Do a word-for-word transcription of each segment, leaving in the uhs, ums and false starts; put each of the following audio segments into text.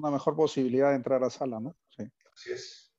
una mejor posibilidad de entrar a sala, ¿no? Sí. Así es.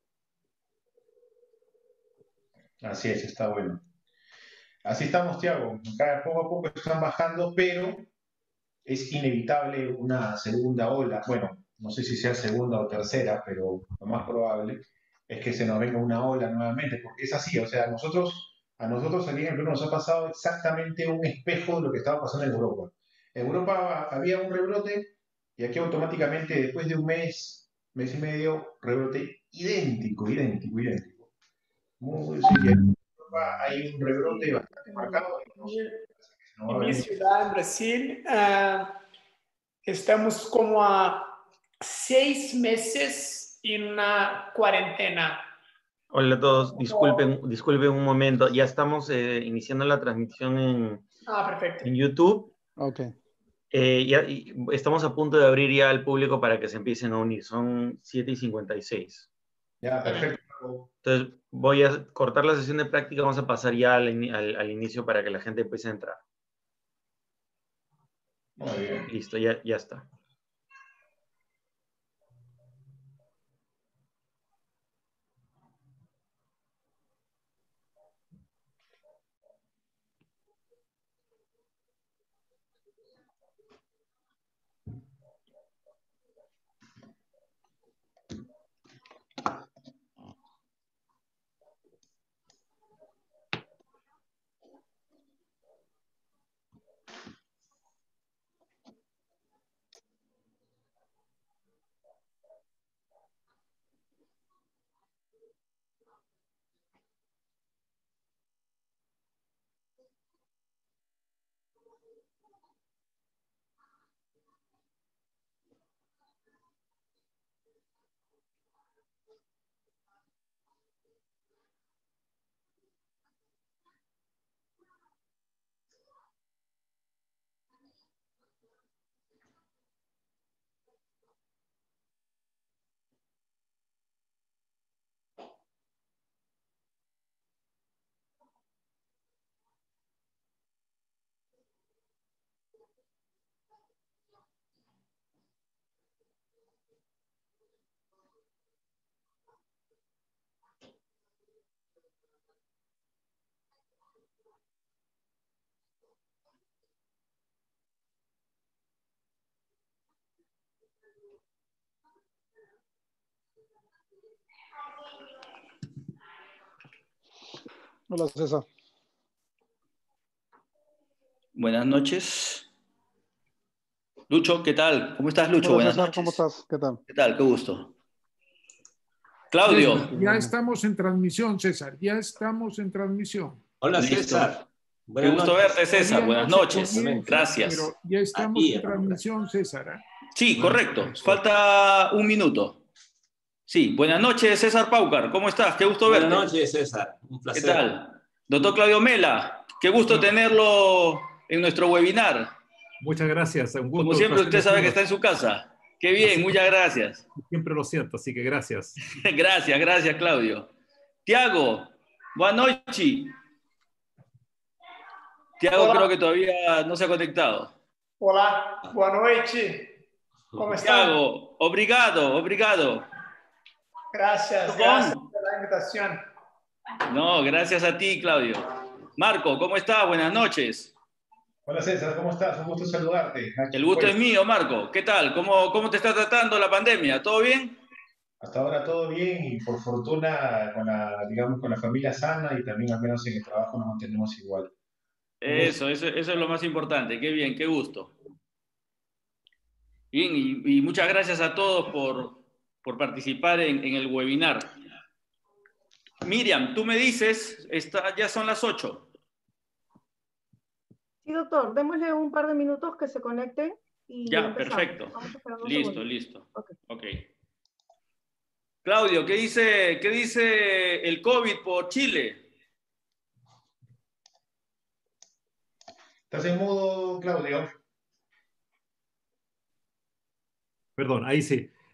Así es, está bueno. Así estamos, Thiago. Cada poco a poco están bajando, pero es inevitable una segunda ola. Bueno, no sé si sea segunda o tercera, pero lo más probable es que se nos venga una ola nuevamente, porque es así, o sea, nosotros, a nosotros aquí en el Perú nos ha pasado exactamente un espejo de lo que estaba pasando en Europa. En Europa había un rebrote y aquí automáticamente, después de un mes, mes y medio, rebrote idéntico, idéntico, idéntico. Muy, sí, en Europa hay un rebrote Sí, bastante marcado y no sé, no va en a mi venir. ciudad, en Brasil, uh, estamos como a seis meses en una cuarentena. Hola a todos, disculpen, disculpen un momento, ya estamos eh, iniciando la transmisión en, Ah, perfecto. en YouTube. Ok. Eh, ya, y estamos a punto de abrir ya al público para que se empiecen a unir, son siete y cincuenta y seis. Ya, perfecto. Entonces voy a cortar la sesión de práctica, vamos a pasar ya al, al, al inicio para que la gente empiece a entrar. Muy bien. Listo, ya, ya está. Hola, César. Buenas noches. Lucho, ¿qué tal? ¿Cómo estás, Lucho? Hola, Buenas César, noches. ¿cómo estás? ¿Qué tal? ¿Qué tal? Qué gusto. Claudio. César, ya estamos en transmisión, César. Ya estamos en transmisión. Hola, Listo. César. Qué Buenas gusto noches. verte, César. Todavía Buenas no se noches. comienza, Gracias. Pero ya estamos Aquí, en transmisión, César. ¿eh? Sí, Buenas correcto. noches. Falta un minuto. Sí, buenas noches, César Paucar. ¿Cómo estás? Qué gusto Buenas verte. noches, César. Un ¿Qué placer. tal? Doctor Claudio Mela, qué gusto Bueno. tenerlo en nuestro webinar. Muchas gracias, un gusto. Como siempre, doctor usted sabe que está en Celestino. su casa. Qué bien, Así muchas gracias. Siempre lo siento, así que gracias. Gracias, gracias, Claudio. Tiago, buenas noches. Tiago creo que todavía no se ha conectado. Hola, buenas noches. ¿Cómo están? Tiago, obrigado, obrigado. Gracias, ¿Cómo? gracias por la invitación. No, gracias a ti, Claudio. Marco, ¿cómo estás? Buenas noches. Hola César, ¿cómo estás? Un gusto saludarte. Aquí, El gusto pues, es mío, Marco. ¿Qué tal? ¿Cómo, cómo te está tratando la pandemia? ¿Todo bien? hasta ahora todo bien y por fortuna con la, digamos, con la familia sana y también al menos en el trabajo nos mantenemos igual. Un gusto. Eso, eso, eso es lo más importante. Qué bien, qué gusto. Bien, y, y muchas gracias a todos por, por participar en, en el webinar. Miriam, tú me dices, está, ya son las ocho. Sí, doctor, démosle un par de minutos que se conecte y Ya, empezamos. perfecto. Vamos a esperar un Listo, segundo. listo. Okay. Ok. Claudio, ¿qué dice, qué dice el COVID por Chile? ¿Estás en mudo, Claudio? Perdón, ahí sí.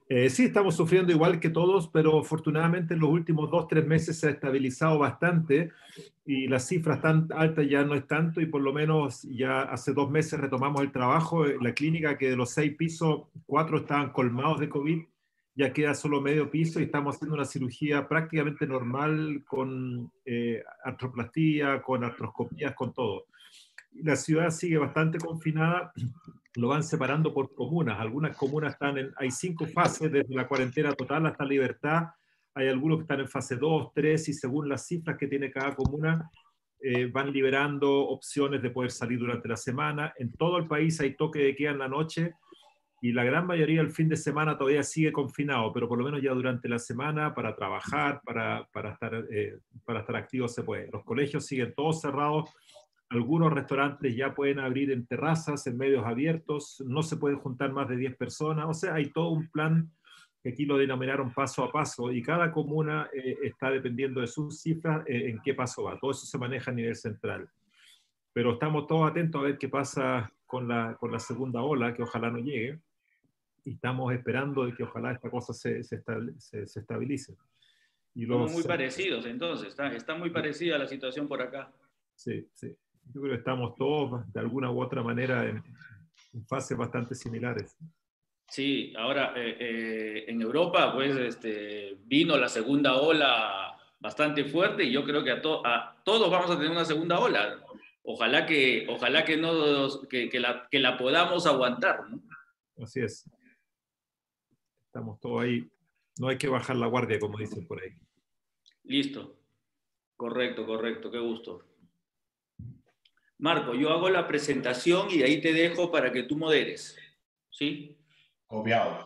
Eh, sí, estamos sufriendo igual que todos, pero afortunadamente en los últimos dos, tres meses se ha estabilizado bastante y las cifras tan altas ya no es tanto y por lo menos ya hace dos meses retomamos el trabajo. La clínica, que de los seis pisos, cuatro estaban colmados de COVID, ya queda solo medio piso y estamos haciendo una cirugía prácticamente normal con eh, artroplastía, con artroscopías, con todo. La ciudad sigue bastante confinada, lo van separando por comunas. Algunas comunas están en, hay cinco fases, desde la cuarentena total hasta libertad. Hay algunos que están en fase dos, tres, y según las cifras que tiene cada comuna, eh, van liberando opciones de poder salir durante la semana. En todo el país hay toque de queda en la noche, y la gran mayoría el fin de semana todavía sigue confinado, pero por lo menos ya durante la semana para trabajar, para, para, estar, eh, para estar activos se puede. Los colegios siguen todos cerrados. Algunos restaurantes ya pueden abrir en terrazas, en medios abiertos, no se pueden juntar más de diez personas, o sea, hay todo un plan que aquí lo denominaron paso a paso, y cada comuna eh, está dependiendo de sus cifras eh, en qué paso va. Todo eso se maneja a nivel central. Pero estamos todos atentos a ver qué pasa con la, con la segunda ola, que ojalá no llegue, y estamos esperando de que ojalá esta cosa se, se, estable, se, se estabilice. Y Somos los, muy parecidos, entonces, está, está muy parecida la situación por acá. Sí, sí. Yo creo que estamos todos de alguna u otra manera en, en fases bastante similares. Sí, ahora eh, eh, en Europa pues este, vino la segunda ola bastante fuerte y yo creo que a, to a todos vamos a tener una segunda ola. Ojalá que, ojalá que, no, que, que, la, que la podamos aguantar, ¿no? Así es. Estamos todos ahí. No hay que bajar la guardia, como dicen por ahí. Listo. Correcto, correcto. Qué gusto. Marco, yo hago la presentación y ahí te dejo para que tú moderes. ¿Sí? Copiado.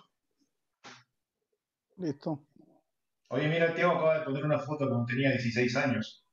Listo. Oye, mira, Tiago acaba de poner una foto cuando tenía dieciséis años.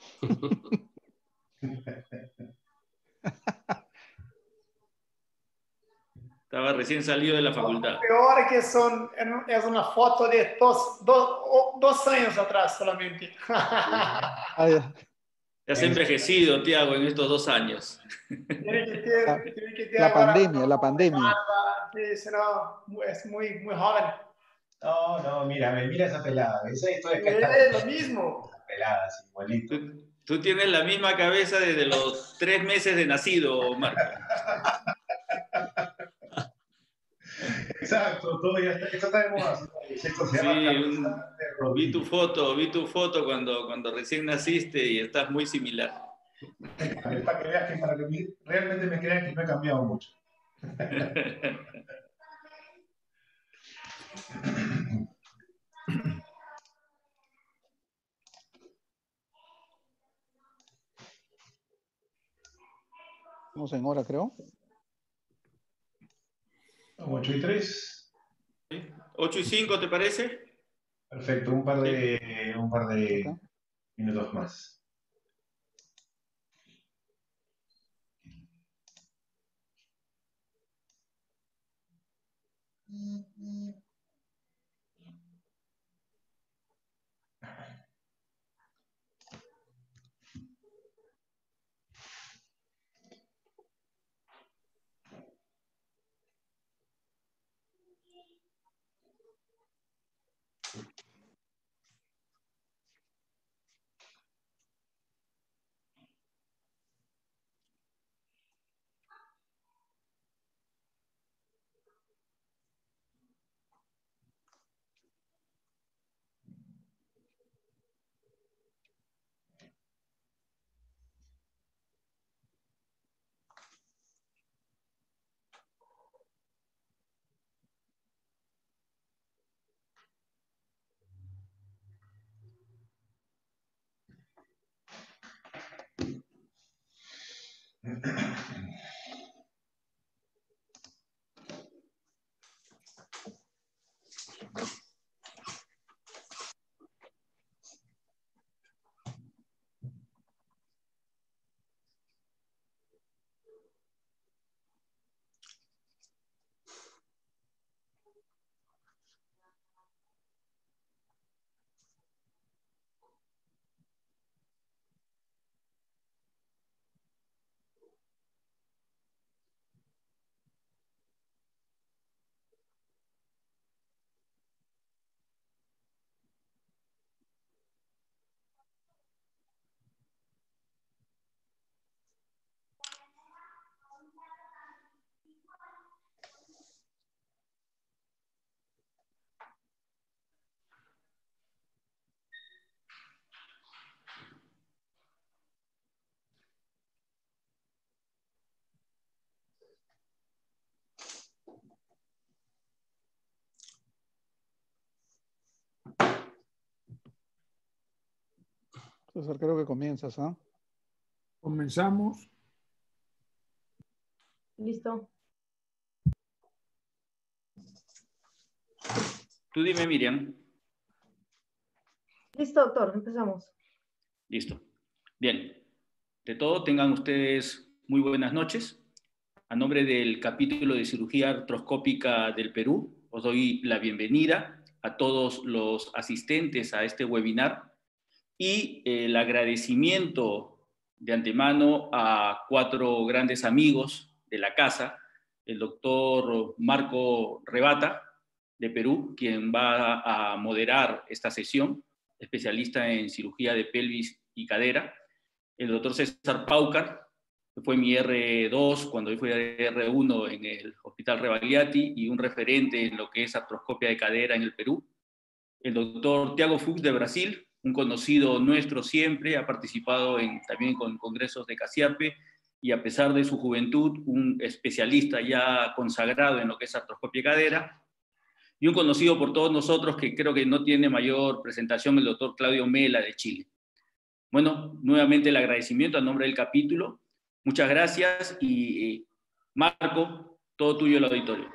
Estaba recién salido de la Lo facultad. peor es que son, es una foto de dos, dos, dos años atrás solamente. Ah, ya. Te has envejecido, Tiago, en estos dos años. Tiene que ter, La, tiene que ter la ahora pandemia, la pandemia. barba, que senão es muy, muy joven. No, no, mira, mira esa pelada. Esa historia que está Es lo mismo. pelada, así, igualito. Tú, tú tienes la misma cabeza desde los tres meses de nacido, Marco. Exacto, todo ya está, esto está de moda. Esto se llama Sí, cabeza un, de vi tu rodilla. foto, vi tu foto cuando, cuando recién naciste y estás muy similar. Para que veas que para que me- realmente me crean que no he cambiado mucho. Estamos en hora, creo. ocho y tres. ¿ocho y cinco te parece? Perfecto, un par de, un par de Acá. minutos más. César, creo que comienzas, ¿ah? Comenzamos. Listo. Tú dime, Miriam. Listo, doctor, empezamos. Listo. Bien. De todo, tengan ustedes muy buenas noches. A nombre del capítulo de cirugía artroscópica del Perú, os doy la bienvenida a todos los asistentes a este webinar y el agradecimiento de antemano a cuatro grandes amigos de la casa, el doctor Marco Rebata, de Perú, quien va a moderar esta sesión, especialista en cirugía de pelvis y cadera, el doctor César Paucar, que fue mi R dos cuando yo fui R uno en el Hospital Rebagliati y un referente en lo que es artroscopia de cadera en el Perú, el doctor Thiago Fuchs de Brasil, un conocido nuestro siempre, ha participado en, también con congresos de CASIAPE y a pesar de su juventud, un especialista ya consagrado en lo que es artroscopia de cadera, y un conocido por todos nosotros que creo que no tiene mayor presentación, el doctor Claudio Mela de Chile. Bueno, nuevamente el agradecimiento a nombre del capítulo. Muchas gracias y eh, Marco, todo tuyo el auditorio.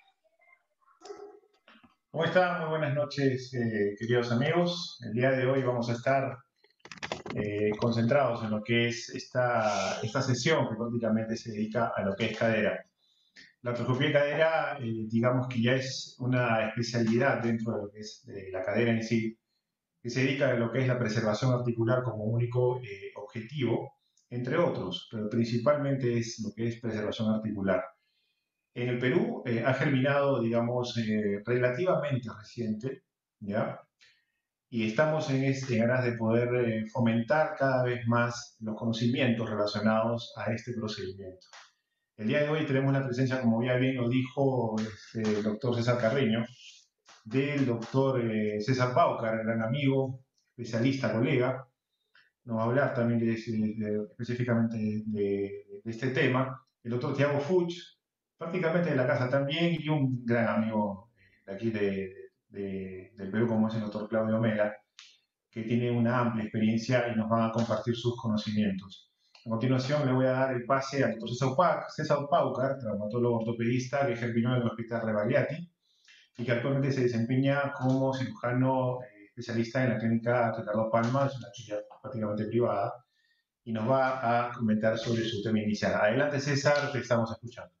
¿Cómo están? Muy buenas noches, eh, queridos amigos. El día de hoy vamos a estar eh, concentrados en lo que es esta, esta sesión que prácticamente se dedica a lo que es cadera. La artroscopia de cadera, eh, digamos que ya es una especialidad dentro de lo que es de la cadera en sí, que se dedica a lo que es la preservación articular como único eh, objetivo, entre otros, pero principalmente es lo que es preservación articular. En el Perú eh, ha germinado, digamos, eh, relativamente reciente, ¿ya? Y estamos en, este, en aras de poder eh, fomentar cada vez más los conocimientos relacionados a este procedimiento. El día de hoy tenemos la presencia, como ya bien lo dijo este, el doctor César Carreño, del doctor eh, César Paucar, gran amigo, especialista, colega. Nos va a hablar también de, de, de, específicamente de, de este tema. El doctor Thiago Fuchs, prácticamente de la casa también, y un gran amigo de aquí de, de, del Perú, como es el doctor Claudio Mela, que tiene una amplia experiencia y nos va a compartir sus conocimientos. A continuación le voy a dar el pase al doctor César Paucar, traumatólogo ortopedista que germinó en el Hospital Rebagliati y que actualmente se desempeña como cirujano eh, especialista en la clínica Ricardo Palma, es una clínica prácticamente privada, y nos va a comentar sobre su tema inicial. Adelante, César, te estamos escuchando.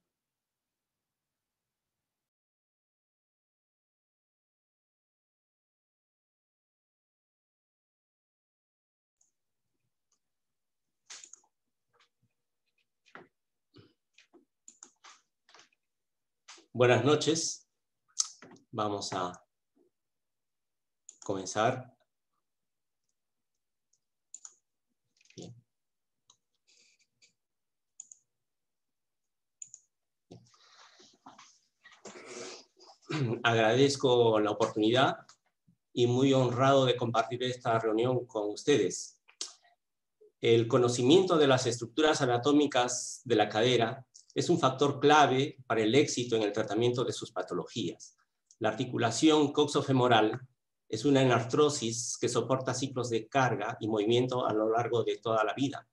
Buenas noches. Vamos a comenzar. Bien. Agradezco la oportunidad y muy honrado de compartir esta reunión con ustedes. El conocimiento de las estructuras anatómicas de la cadera es un factor clave para el éxito en el tratamiento de sus patologías. La articulación coxofemoral es una enartrosis que soporta ciclos de carga y movimiento a lo largo de toda la vida.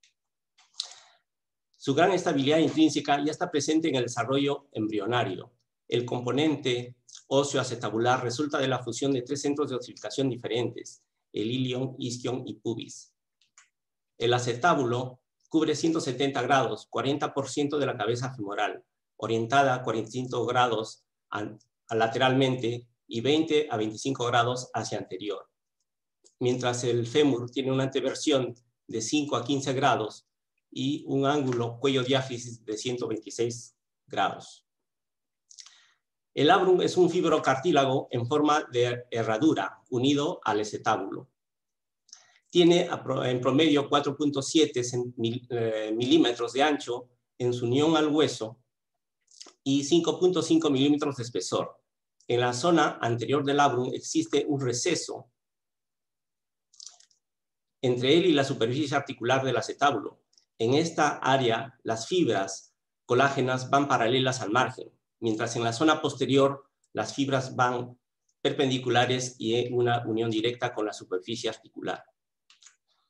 Su gran estabilidad intrínseca ya está presente en el desarrollo embrionario. El componente óseo acetabular resulta de la fusión de tres centros de osificación diferentes, el ilion, isquion y pubis. El acetábulo cubre ciento setenta grados, cuarenta por ciento de la cabeza femoral, orientada a cuarenta y cinco grados a, a lateralmente y veinte a veinticinco grados hacia anterior. Mientras el fémur tiene una anteversión de cinco a quince grados y un ángulo cuello diáfisis de ciento veintiséis grados. El labrum es un fibrocartílago en forma de herradura unido al acetábulo. Tiene en promedio cuatro punto siete milímetros de ancho en su unión al hueso y cinco punto cinco milímetros de espesor. En la zona anterior del labrum existe un receso entre él y la superficie articular del acetábulo. En esta área, las fibras colágenas van paralelas al margen, mientras en la zona posterior las fibras van perpendiculares y en una unión directa con la superficie articular.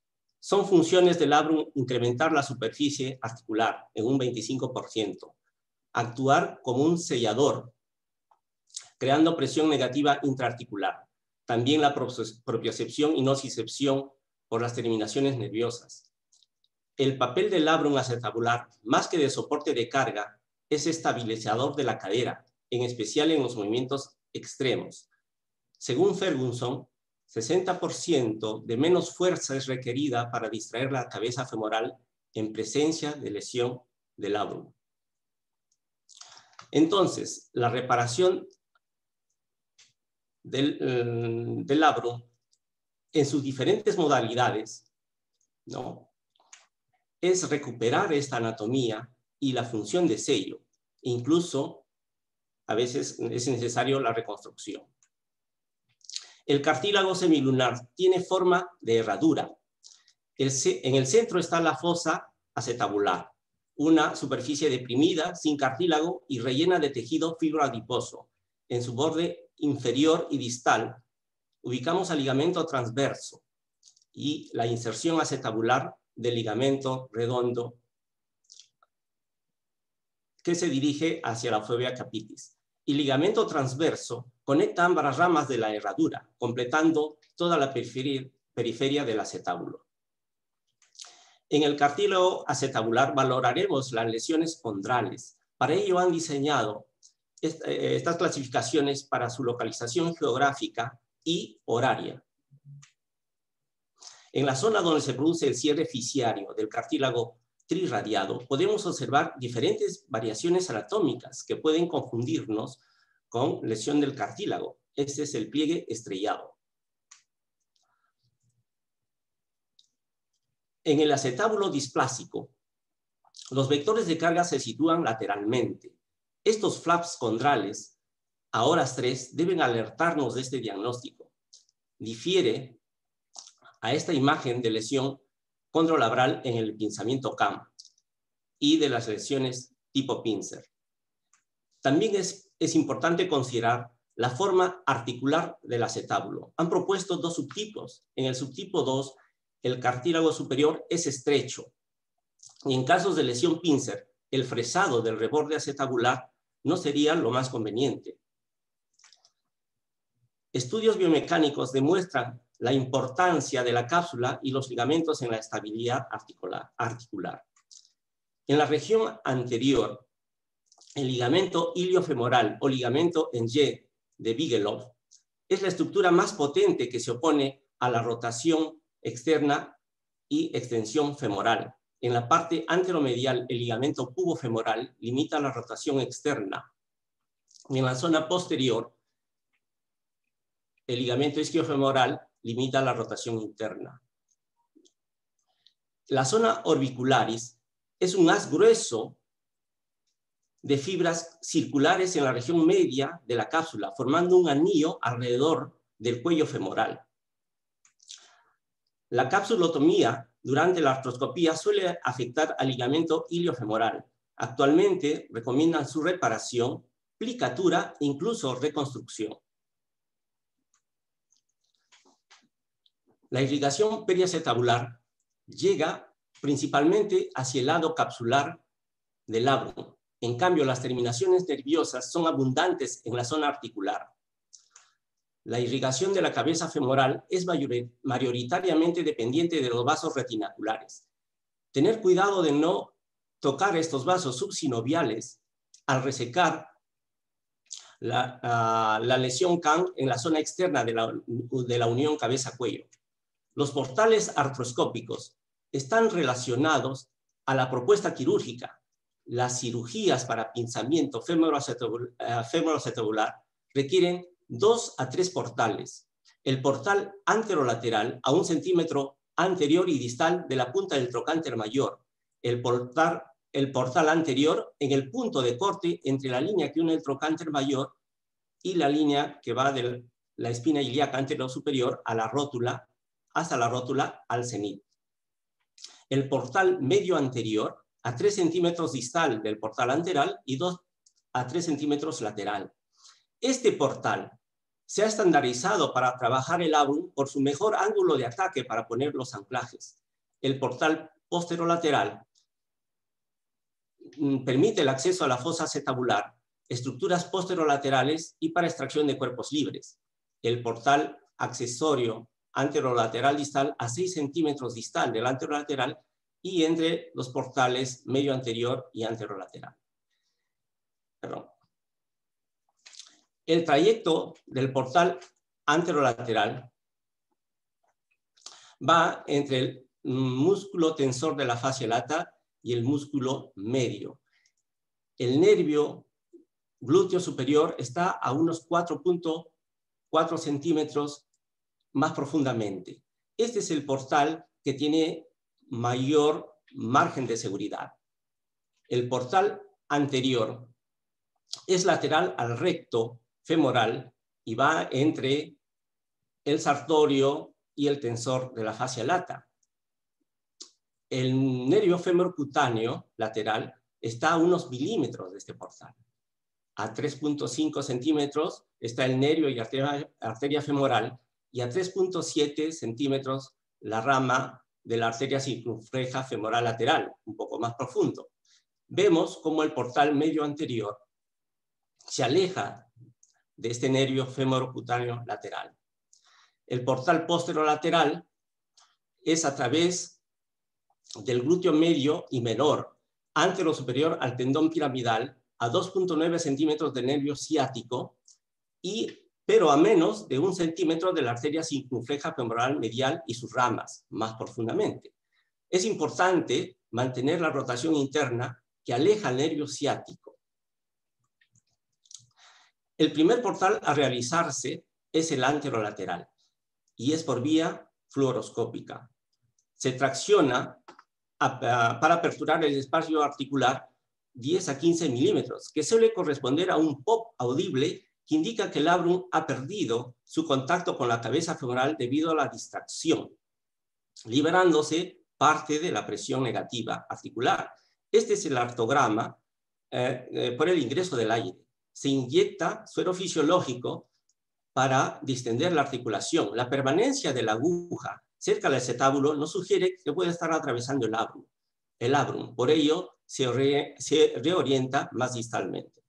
Son funciones del labrum incrementar la superficie articular en un veinticinco por ciento, actuar como un sellador, creando presión negativa intraarticular, también la propiocepción y nocicepción por las terminaciones nerviosas. El papel del labrum acetabular, más que de soporte de carga, es estabilizador de la cadera, en especial en los movimientos extremos. Según Ferguson, sesenta por ciento de menos fuerza es requerida para distraer la cabeza femoral en presencia de lesión del labrum. Entonces, la reparación del, eh, del labrum en sus diferentes modalidades, ¿no?, es recuperar esta anatomía y la función de sello. Incluso, a veces es necesario la reconstrucción. El cartílago semilunar tiene forma de herradura. El, en el centro está la fosa acetabular, una superficie deprimida, sin cartílago y rellena de tejido fibroadiposo. En su borde inferior y distal ubicamos al ligamento transverso y la inserción acetabular del ligamento redondo que se dirige hacia la fovea capitis. Y ligamento transverso conecta ambas ramas de la herradura, completando toda la periferia, periferia del acetábulo. En el cartílago acetabular valoraremos las lesiones condrales. Para ello han diseñado est estas clasificaciones para su localización geográfica y horaria. En la zona donde se produce el cierre fisiario del cartílago trirradiado, podemos observar diferentes variaciones anatómicas que pueden confundirnos con lesión del cartílago. Este es el pliegue estrellado. En el acetábulo displásico, los vectores de carga se sitúan lateralmente. Estos flaps condrales, a horas tres, deben alertarnos de este diagnóstico. Difiere a esta imagen de lesión condrolabral en el pinzamiento C A M y de las lesiones tipo pincer. También es, es importante considerar la forma articular del acetábulo. Han propuesto dos subtipos. En el subtipo dos, el cartílago superior es estrecho. Y en casos de lesión pincer, el fresado del reborde acetabular no sería lo más conveniente. Estudios biomecánicos demuestran la importancia de la cápsula y los ligamentos en la estabilidad articular. articular. En la región anterior, el ligamento iliofemoral o ligamento en Y de Bigelow es la estructura más potente que se opone a la rotación externa y extensión femoral. En la parte anteromedial, el ligamento pubofemoral limita la rotación externa. Y en la zona posterior, el ligamento isquiofemoral limita la rotación interna. La zona orbicularis es un haz grueso de fibras circulares en la región media de la cápsula, formando un anillo alrededor del cuello femoral. La capsulotomía durante la artroscopía suele afectar al ligamento iliofemoral. Actualmente recomiendan su reparación, plicatura e incluso reconstrucción. La irrigación periacetabular llega principalmente hacia el lado capsular del labrum. En cambio, las terminaciones nerviosas son abundantes en la zona articular. La irrigación de la cabeza femoral es mayoritariamente dependiente de los vasos retinaculares. Tener cuidado de no tocar estos vasos subsinoviales al resecar la, uh, la lesión C A M en la zona externa de la, de la unión cabeza-cuello. Los portales artroscópicos están relacionados a la propuesta quirúrgica. Las cirugías para pinzamiento femoroacetabular requieren dos a tres portales. El portal anterolateral a un centímetro anterior y distal de la punta del trocánter mayor. El portal, el portal anterior en el punto de corte entre la línea que une el trocánter mayor y la línea que va de la espina ilíaca anterior superior a la rótula, hasta la rótula al cenit. El portal medio anterior a tres centímetros distal del portal anteral y dos a tres centímetros lateral. Este portal se ha estandarizado para trabajar el labrum por su mejor ángulo de ataque para poner los anclajes. el portal posterolateral permite el acceso a la fosa acetabular, estructuras posterolaterales y para extracción de cuerpos libres. El portal accesorio anterolateral distal a seis centímetros distal del anterolateral y entre los portales medio anterior y anterolateral. Perdón. El trayecto del portal anterolateral va entre el músculo tensor de la fascia lata y el músculo medio. El nervio glúteo superior está a unos cuatro punto cuatro centímetros más profundamente. Este es el portal que tiene mayor margen de seguridad. El portal anterior es lateral al recto femoral y va entre el sartorio y el tensor de la fascia lata. El nervio femorocutáneo lateral está a unos milímetros de este portal. A tres punto cinco centímetros está el nervio y arteria, arteria femoral y a tres punto siete centímetros la rama de la arteria circunfleja femoral lateral, un poco más profundo. Vemos cómo el portal medio anterior se aleja de este nervio femorocutáneo lateral. El portal posterolateral es a través del glúteo medio y menor, antero superior al tendón piramidal, a dos punto nueve centímetros del nervio ciático, y, pero a menos de un centímetro de la arteria circunfleja femoral medial y sus ramas, más profundamente. Es importante mantener la rotación interna que aleja al nervio ciático. El primer portal a realizarse es el anterolateral y es por vía fluoroscópica. Se tracciona a, a, para aperturar el espacio articular diez a quince milímetros, que suele corresponder a un pop audible que indica que el labrum ha perdido su contacto con la cabeza femoral debido a la distracción, liberándose parte de la presión negativa articular. Este es el artrograma eh, eh, por el ingreso del aire. Se inyecta suero fisiológico para distender la articulación. La permanencia de la aguja cerca del acetábulo nos sugiere que puede estar atravesando el labrum. El labrum, por ello, se, re, se reorienta más distalmente.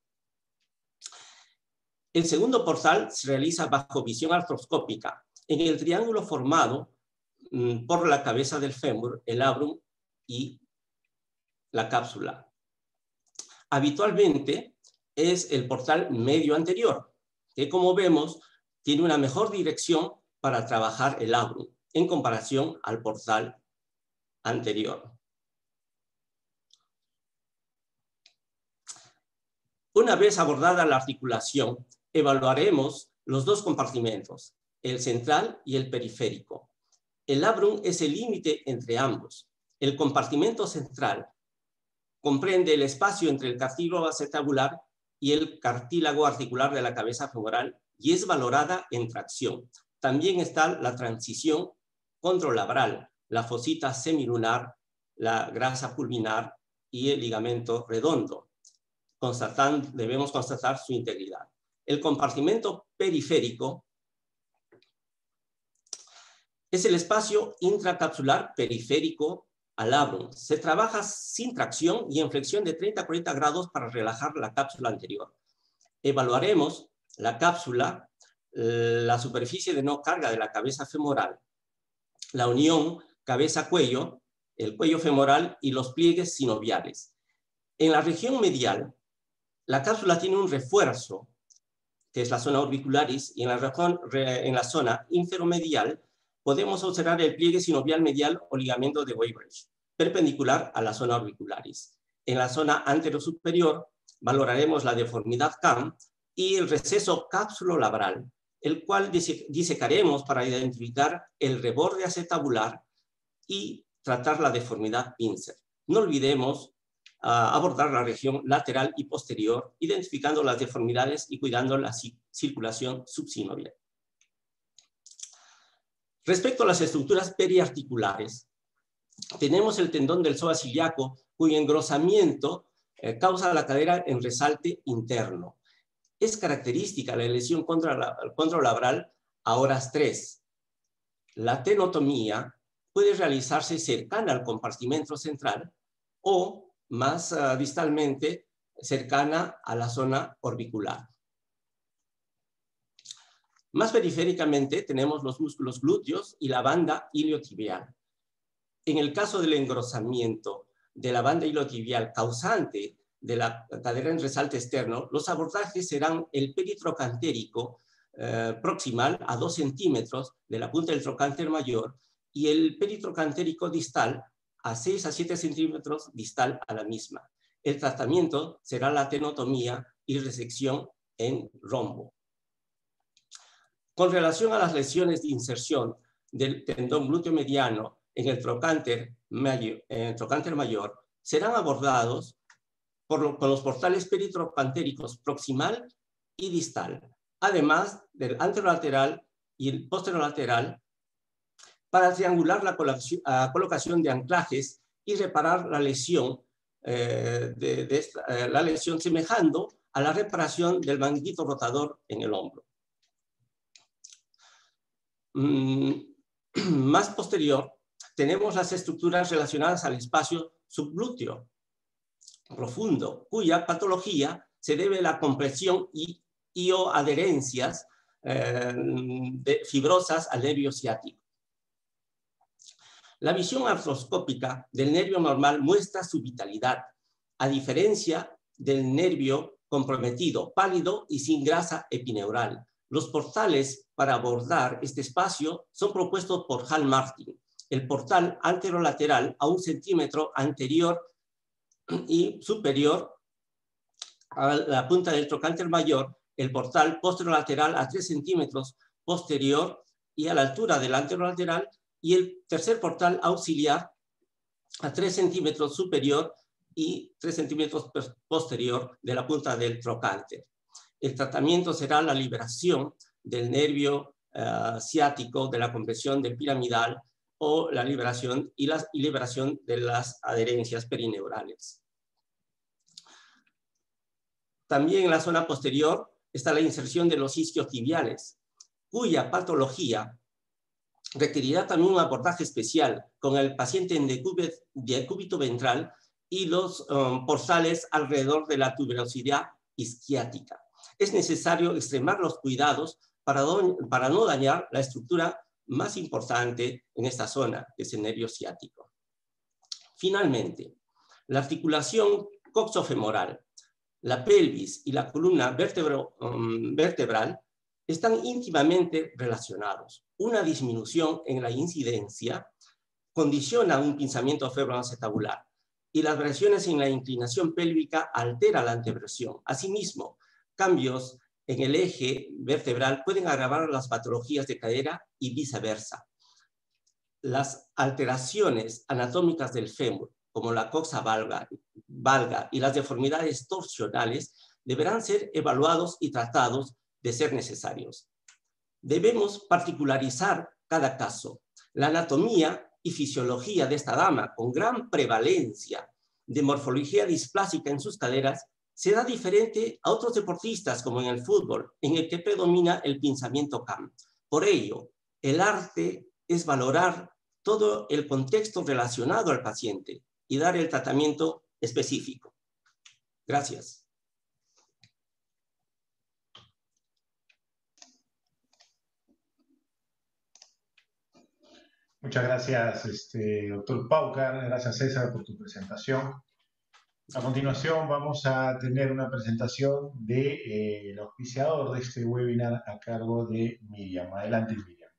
El segundo portal se realiza bajo visión artroscópica en el triángulo formado mmm, por la cabeza del fémur, el labrum y la cápsula. Habitualmente es el portal medio anterior, que como vemos tiene una mejor dirección para trabajar el labrum en comparación al portal anterior. Una vez abordada la articulación, evaluaremos los dos compartimentos, el central y el periférico. El labrum es el límite entre ambos. El compartimento central comprende el espacio entre el cartílago acetabular y el cartílago articular de la cabeza femoral y es valorada en tracción. También está la transición contralabral, la fosita semilunar, la grasa pulvinar y el ligamento redondo. Constatando, debemos constatar su integridad. El compartimento periférico es el espacio intracapsular periférico al labrum. Se trabaja sin tracción y en flexión de treinta a cuarenta grados para relajar la cápsula anterior. Evaluaremos la cápsula, la superficie de no carga de la cabeza femoral, la unión cabeza-cuello, el cuello femoral y los pliegues sinoviales. En la región medial, la cápsula tiene un refuerzo, que es la zona orbicularis, y en la, región, en la zona inferomedial podemos observar el pliegue sinovial medial o ligamento de Weybridge, perpendicular a la zona orbicularis. En la zona anterosuperior valoraremos la deformidad C A M y el receso cápsulo-labral, el cual disecaremos para identificar el reborde acetabular y tratar la deformidad pincer. No olvidemos Uh, abordar la región lateral y posterior, identificando las deformidades y cuidando la circulación subsinovial. Respecto a las estructuras periarticulares, tenemos el tendón del psoas ilíaco, cuyo engrosamiento eh, causa la cadera en resalte interno. Es característica la lesión contralabral a horas tres. La tenotomía puede realizarse cercana al compartimento central o más uh, distalmente cercana a la zona orbicular. Más periféricamente tenemos los músculos glúteos y la banda iliotibial. En el caso del engrosamiento de la banda iliotibial causante de la cadera en resalte externo, los abordajes serán el peritrocantérico eh, proximal a dos centímetros de la punta del trocánter mayor y el peritrocantérico distal a seis a siete centímetros distal a la misma. El tratamiento será la tenotomía y resección en rombo. Con relación a las lesiones de inserción del tendón glúteo mediano en el trocánter mayor, en el trocánter mayor serán abordados por lo, con los portales peritrocantéricos proximal y distal, además del anterolateral y el posterolateral, para triangular la colocación, uh, colocación de anclajes y reparar la lesión, eh, de, de esta, eh, la lesión semejando a la reparación del manguito rotador en el hombro. Mm, más posterior, tenemos las estructuras relacionadas al espacio subglúteo profundo, cuya patología se debe a la compresión y ioadherencias eh, de fibrosas al nervio ciático. La visión artroscópica del nervio normal muestra su vitalidad, a diferencia del nervio comprometido, pálido y sin grasa epineural. Los portales para abordar este espacio son propuestos por Hal Martin. El portal anterolateral a un centímetro anterior y superior a la punta del trocánter mayor, el portal posterolateral a tres centímetros posterior y a la altura del anterolateral, y el tercer portal auxiliar a tres centímetros superior y tres centímetros posterior de la punta del trocánter. El tratamiento será la liberación del nervio uh, ciático, de la compresión del piramidal, o la liberación y la y liberación de las adherencias perineurales. También en la zona posterior está la inserción de los isquiotibiales, cuya patología requerirá también un abordaje especial con el paciente en decúbito ventral y los um, portales alrededor de la tuberosidad isquiática. Es necesario extremar los cuidados para, para no dañar la estructura más importante en esta zona, que es el nervio ciático. Finalmente, la articulación coxofemoral, la pelvis y la columna vertebro, um, vertebral están íntimamente relacionados. Una disminución en la incidencia condiciona un pinzamiento fibroacetabular y las variaciones en la inclinación pélvica altera la anteversión. Asimismo, cambios en el eje vertebral pueden agravar las patologías de cadera y viceversa. Las alteraciones anatómicas del fémur, como la coxa valga, valga y las deformidades torsionales, deberán ser evaluados y tratados de ser necesarios. Debemos particularizar cada caso. La anatomía y fisiología de esta dama, con gran prevalencia de morfología displásica en sus caderas, será diferente a otros deportistas, como en el fútbol, en el que predomina el pinzamiento C A M. Por ello, el arte es valorar todo el contexto relacionado al paciente y dar el tratamiento específico. Gracias. Muchas gracias, este, doctor Paucar. Gracias, César, por tu presentación. A continuación vamos a tener una presentación del de, eh, auspiciador de este webinar a cargo de Miriam. Adelante, Miriam.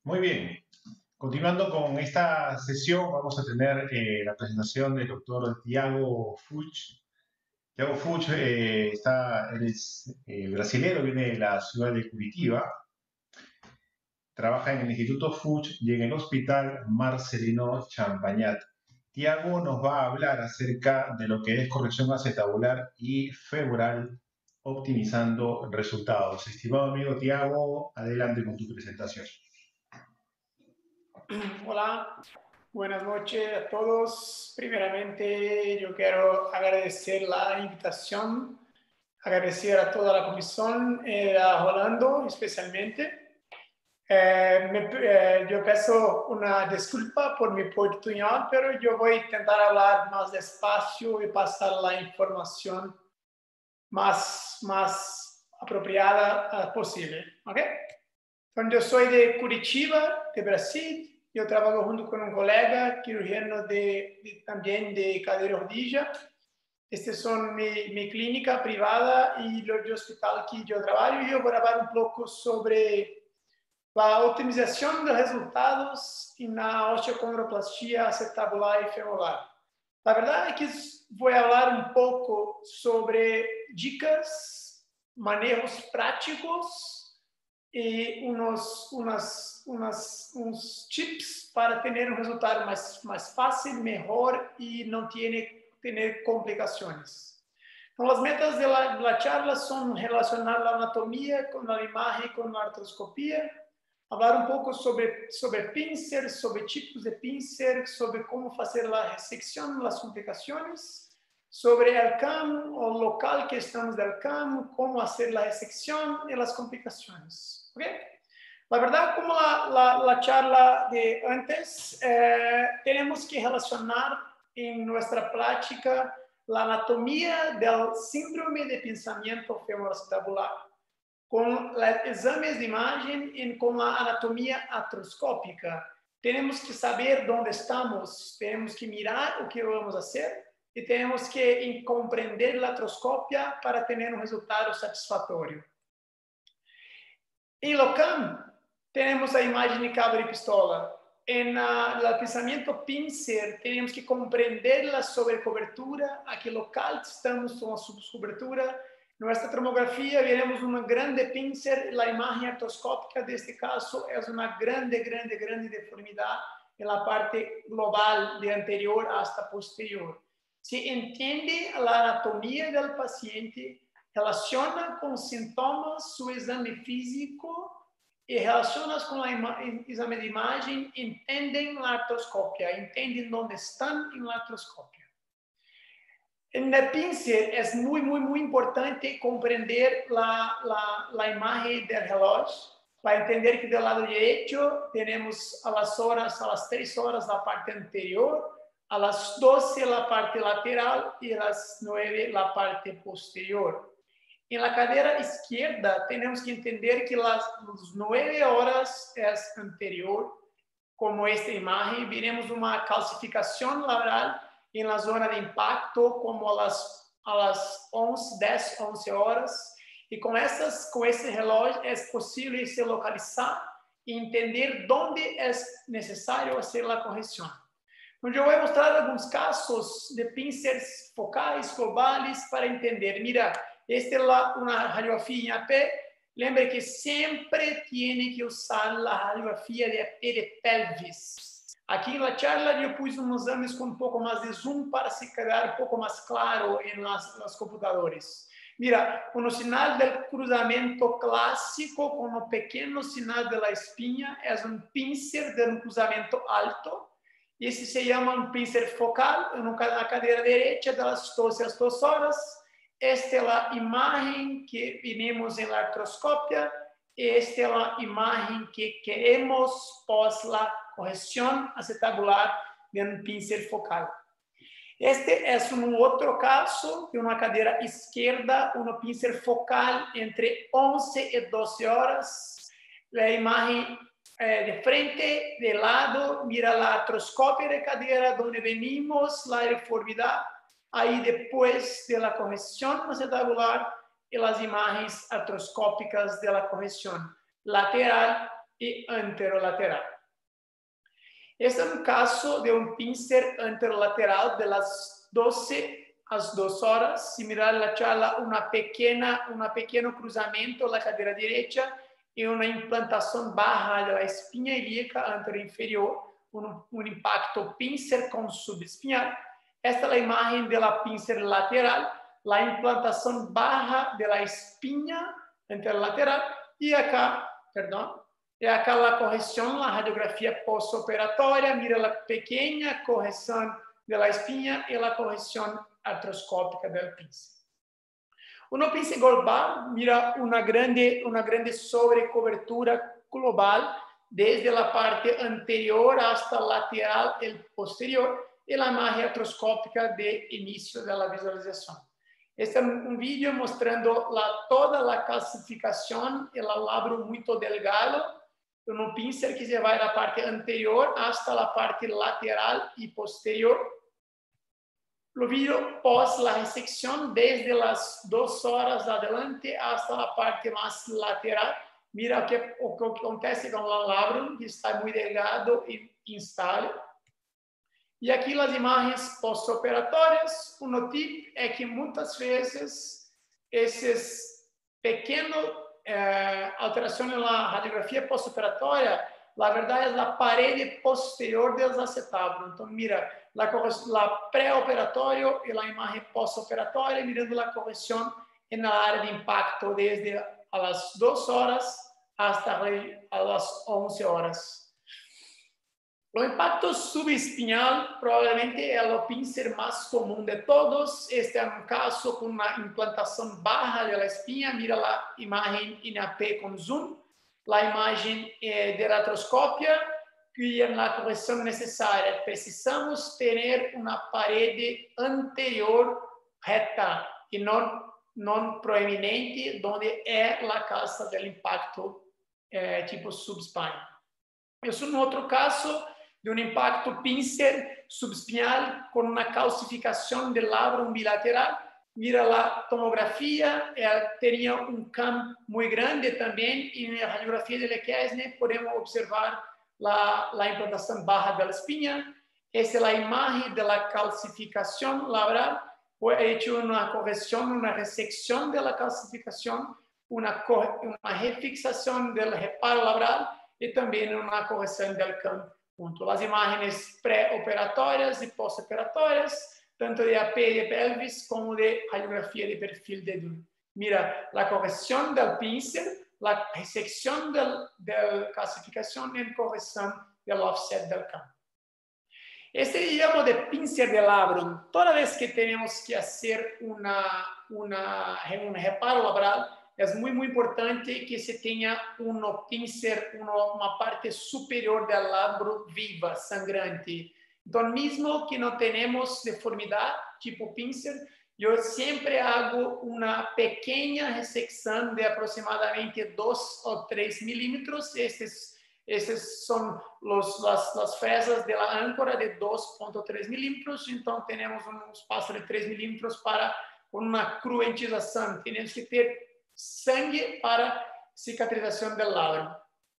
Muy bien. Continuando con esta sesión, vamos a tener eh, la presentación del doctor Tiago Fuchs. Tiago Fuchs eh, está, él es eh, brasilero, viene de la ciudad de Curitiba. Trabaja en el Instituto Fuchs y en el Hospital Marcelino Champagnat. Tiago nos va a hablar acerca de lo que es corrección acetabular y femoral, optimizando resultados. Estimado amigo Tiago, adelante con tu presentación. Hola, buenas noches a todos. Primeramente, yo quiero agradecer la invitación, agradecer a toda la comisión, eh, a Rolando especialmente. Eh, me, eh, yo peço una disculpa por mi portuñol, pero yo voy a intentar hablar más despacio y pasar la información más, más apropiada uh, posible. ¿Okay? Entonces, yo soy de Curitiba, de Brasil. Yo trabajo junto con un colega cirujano de, de, también de cadera rodilla. Esta es mi, mi clínica privada y el hospital que yo trabajo. Y yo voy a hablar un poco sobre la optimización de resultados en la osteochondroplastia acetabular y femoral. La verdad es que voy a hablar un poco sobre dicas, manejos prácticos y unos, unas, unas, unos tips para tener un resultado más, más fácil, mejor y no tiene, tener complicaciones. Entonces, las metas de la, de la charla son relacionar la anatomía con la imagen, con la artroscopía, hablar un poco sobre, sobre pincer, sobre tipos de pincer, sobre cómo hacer la resección, las complicaciones, sobre el C A M o local que estamos del C A M, cómo hacer la resección y las complicaciones. ¿Okay? La verdad, como la, la, la charla de antes, eh, tenemos que relacionar en nuestra práctica la anatomía del síndrome de pinzamiento femoroacetabular con los exámenes de imagen y con la anatomía artroscópica. Tenemos que saber dónde estamos, tenemos que mirar lo que vamos a hacer y tenemos que comprender la artroscopia para tener un resultado satisfactorio. En lo C A M, tenemos la imagen de cabo de pistola. En uh, el pensamiento pincer, tenemos que comprender la sobrecobertura, a qué local estamos con la subcobertura. En nuestra tomografía veremos una grande pincer, la imagen artroscópica de este caso es una grande, grande, grande deformidad en la parte global de anterior hasta posterior. Se entiende la anatomía del paciente, relaciona con síntomas su exame físico y relacionas con el exame de imagen, entienden la artroscopia, entienden dónde están en la artroscopia. En el pincer es muy, muy, muy importante comprender la, la, la imagen del reloj para entender que del lado derecho tenemos a las horas, a las tres horas la parte anterior, a las doce la parte lateral y a las nueve la parte posterior. En la cadera izquierda tenemos que entender que las, las nueve horas es anterior, como esta imagen, veremos una calcificación lateral en la zona de impacto como a las, a las once, diez, once horas. Y con, estas, con este reloj es posible se localizar y entender dónde es necesario hacer la corrección. Yo voy a mostrar algunos casos de pincers focales, globales, para entender. Mira, esta es la, una radiografía en A P. Lembre que siempre tiene que usar la radiografía de A P de pelvis. Aquí en la charla yo puse unos exámenes con un poco más de zoom para se quedar un poco más claro en las, los computadores. Mira, un sinal del cruzamiento clásico con un pequeño sinal de la espina es un pincer de un cruzamiento alto. Y ese se llama un pincer focal en la cadera derecha de las doce a las dos horas. Esta es la imagen que vimos en la artroscopia. Esta es la imagen que queremos pos la corrección acetabular de un pincer focal. Este es un otro caso de una cadera izquierda, un pincer focal entre once y doce horas. La imagen eh, de frente, de lado, mira la artroscopia de cadera donde venimos la deformidad. Ahí después de la corrección acetabular y las imágenes artroscópicas de la corrección lateral y anterolateral. Este es un caso de un pincel anterolateral de las doce a las dos horas. Si mirar la charla, una pequeña, un pequeño cruzamiento en la cadera derecha y una implantación baja de la espina ilíaca anterior inferior, un, un impacto pincel con subespinal. Esta es la imagen de la pincel lateral, la implantación baja de la espina anterolateral y acá, perdón, y acá la corrección, la radiografía postoperatoria, mira la pequeña corrección de la espina y la corrección artroscópica del pincel. Una pincel global mira una grande, una grande sobrecobertura global desde la parte anterior hasta lateral y posterior y la imagen artroscópica de inicio de la visualización. Este es un vídeo mostrando la, toda la calcificación y el labro muy delgado en un pincel que se va de la parte anterior hasta la parte lateral y posterior. Lo vídeo pós la resección desde las dos horas adelante hasta la parte más lateral. Mira o que, o que acontece con el labro, que está muy delgado y instável. E aqui as imagens pós-operatórias, o tip é que muitas vezes esses pequenos eh, alterações na radiografia pós-operatória, na verdade é a parede posterior dos acetábulos. Então, mira, a pré-operatório e a imagem pós-operatória, mirando a correção na área de impacto desde as duas horas hasta as onze horas. O impacto subespinal probablemente é o pincel mais comum de todos. Este é um caso com uma implantação baixa da espinha. Mira a imagem em A P com zoom, a imagem eh, de artroscópia e na correção necessária. Precisamos ter uma parede anterior reta e não, não proeminente, onde é a casa do impacto eh, tipo subespinal. Isso, no outro caso, de um impacto pincel subespinal com uma calcificação do labro bilateral. Mira a tomografia, teria um campo muito grande também, e na radiografia de Lequesne podemos observar a, a implantação baixa da espinha. Esta é a imagem da calcificação labral. Foi feita uma correção, uma ressecção da calcificação, uma, uma refixação do reparo labral e também uma correção do campo. As imagens pré-operatórias e pós-operatórias, tanto de A P de pelvis como de radiografia de perfil de Dulles. Mira a correção do pincel, a resecção da calcificação e a correção do offset do campo. Este digamos de pincel de labrum, toda vez que temos que fazer uma, uma, um reparo labral, é muito, muito importante que se tenha um pincel, uma parte superior do labro viva, sangrante. Então, mesmo que não tenhamos deformidade, tipo pincel, eu sempre hago uma pequena ressecção de aproximadamente dois ou três milímetros. Esses, esses são os, as, as fresas da âncora de dois vírgula três milímetros. Então, temos um espaço de três milímetros para uma cruentização. Temos que ter sangue para cicatrização do labro.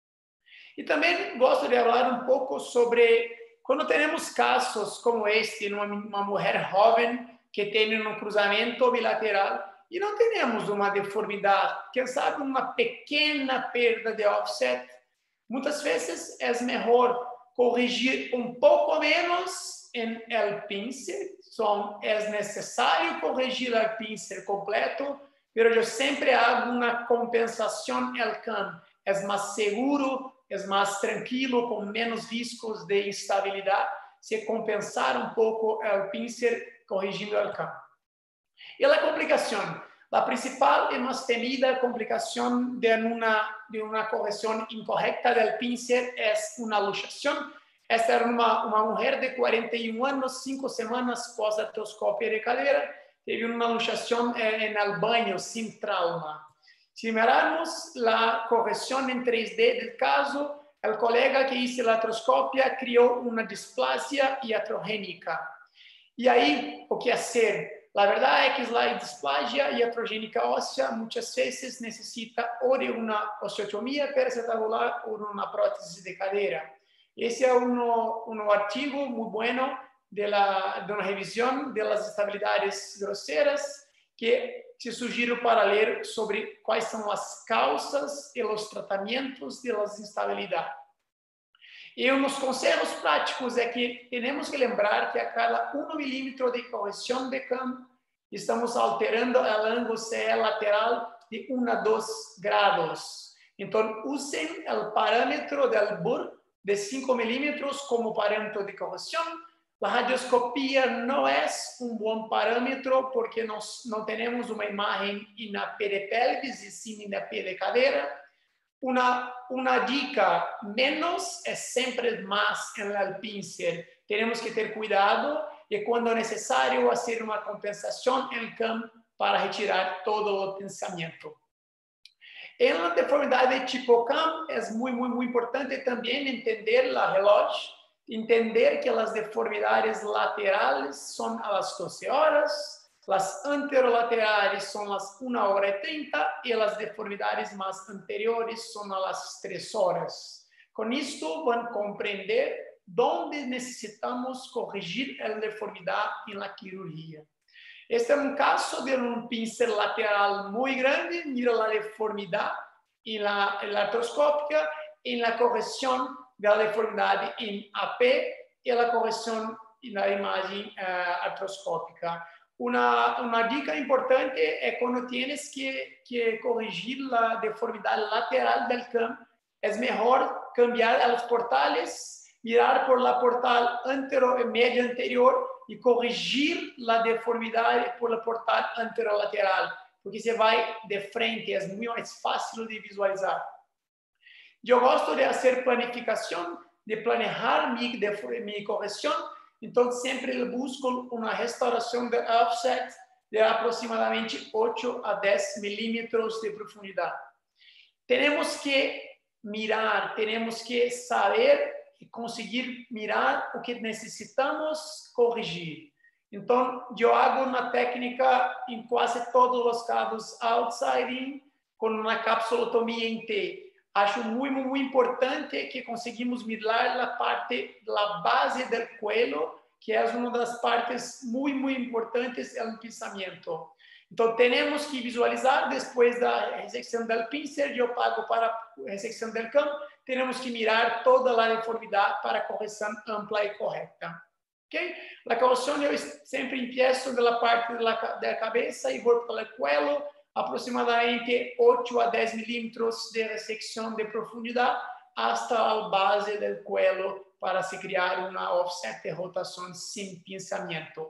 E também gosto de falar um pouco sobre quando temos casos como este, uma, uma mulher jovem que tem um cruzamento bilateral e não temos uma deformidade, quem sabe uma pequena perda de offset, muitas vezes é melhor corrigir um pouco menos em el pincel, então é necessário corrigir o pincel completo, mas eu sempre hago uma compensação el campo, é mais seguro, é mais tranquilo, com menos riscos de instabilidade, se compensar um pouco o pincel corrigindo o campo. E a complicação? A principal e mais temida complicação de uma, de uma correção incorreta do pincel é uma luxação. Esta era uma, uma mulher de quarenta e um anos, cinco semanas pós-artroscópia de cadera, teve uma luxação eh, no banho, sem trauma. Se mirarmos a correção em três D do caso, o colega que hizo a artroscópia criou uma displasia iatrogênica. E aí, o que fazer? La verdad es que la displasia iatrogénica ósea muchas veces necesita o de una osteotomía peracetabular o de una prótesis de cadera. Ese es uno, un artículo muy bueno de, la, de una revisión de las estabilidades groseras que te sugiero para leer sobre cuáles son las causas y los tratamientos de las instabilidades. E unos consejos práticos é que temos que lembrar que a cada um milímetro de correção de campo estamos alterando o ângulo C E lateral de um a dois grados. Então, usem o parâmetro del B U R de cinco milímetros como parâmetro de correção. A radioscopia não é um bom parâmetro porque nós não temos uma imagem na P de pelvis e sim na P de cadeira. Una, una dica menos es siempre más en el pincer. Tenemos que tener cuidado y cuando necesario hacer una compensación en el campo para retirar todo el pensamiento. En la deformidad de tipo C A M es muy, muy, muy importante también entender la reloj, entender que las deformidades laterales son a las doce horas, las anterolaterales son las una hora y treinta y las deformidades más anteriores son a las tres horas. Con esto van a comprender dónde necesitamos corregir la deformidad en la cirugía. Este es un caso de un pincel lateral muy grande. Mira la deformidad en la, en la artroscópica, en la corrección de la deformidad en A P y la corrección en la imagen uh, artroscópica. Una, una dica importante es cuando tienes que, que corregir la deformidad lateral del campo, es mejor cambiar a los portales, mirar por la portal antero, media anterior y corregir la deformidad por la portal anterolateral, porque se va de frente, es muy más fácil de visualizar. Yo gosto de hacer planificación, de planear mi, de, mi corrección. Entonces, siempre busco una restauración de offset de aproximadamente ocho a diez milímetros de profundidad. Tenemos que mirar, tenemos que saber y conseguir mirar lo que necesitamos corregir. Entonces, yo hago una técnica en casi todos los casos outside-in con una capsulotomía en T. Acho muy, muy, muy importante que conseguimos mirar la parte, la base del cuello, que es una de las partes muy, muy importantes del pensamiento. Entonces, tenemos que visualizar después de la resección del pincel, yo pago para resección del campo, tenemos que mirar toda la deformidad para corrección amplia y correcta. ¿Okay? La corrección yo siempre empiezo de la parte de la, de la cabeza y voy por el cuello, aproximadamente ocho a diez milímetros de resección de profundidad hasta la base del cuello para se crear una offset de rotación sin pensamiento.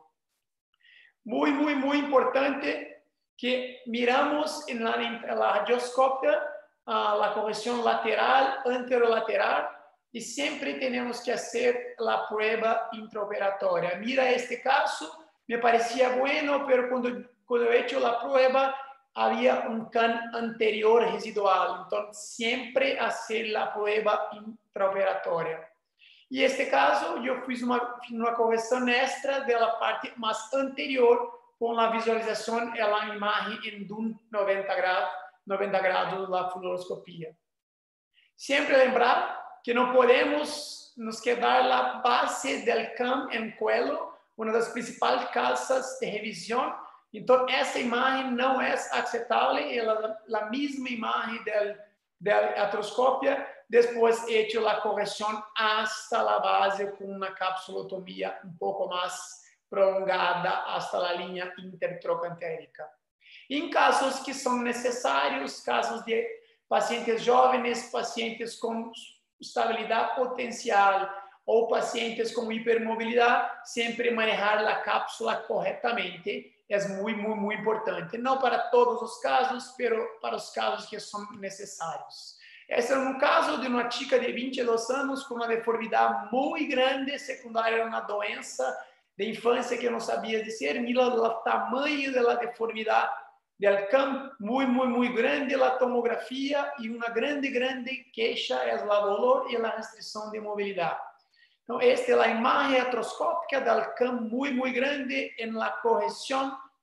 Muy, muy, muy importante que miramos en la, en la radioscopia uh, la corrección lateral, anterolateral, y siempre tenemos que hacer la prueba intraoperatoria. Mira este caso, me parecía bueno, pero cuando, cuando he hecho la prueba, había un C A N anterior residual, entonces siempre hacer la prueba intraoperatoria. Y en este caso, yo fiz una, una corrección extra de la parte más anterior con la visualización de la imagen en noventa grados, noventa grados de la fluoroscopia. Siempre lembrar que no podemos nos quedar la base del C A M en cuello, una de las principales causas de revisión. Entonces, esa imagen no es aceptable y la, la misma imagen del, de la artroscopia, después he hecho la corrección hasta la base con una capsulotomía un poco más prolongada hasta la línea intertrocantérica. En casos que son necesarios, casos de pacientes jóvenes, pacientes con estabilidad potencial o pacientes con hipermovilidad, siempre manejar la cápsula correctamente es muy, muy, muy importante. No para todos los casos, pero para los casos que son necesarios. Este es un caso de una chica de veintidós años con una deformidad muy grande, secundaria a una doença de infancia que no sabía decir. Mira el tamaño de la deformidad del campo, muy, muy, muy grande la tomografía y una grande, grande queja es la dolor y la restricción de movilidad. Então, esta é a imagem artroscópica del campo muy, muy grande en la corrección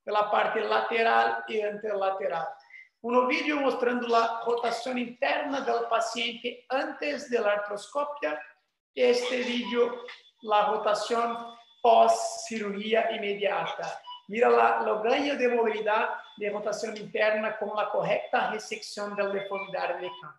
de la parte lateral y interlateral. Un vídeo mostrando la rotación interna del paciente antes de la artroscopia. Este vídeo, la rotación pós cirugía inmediata. Mira la, lo ganho de movilidad de rotación interna con la correcta resección de la deformidad de campo.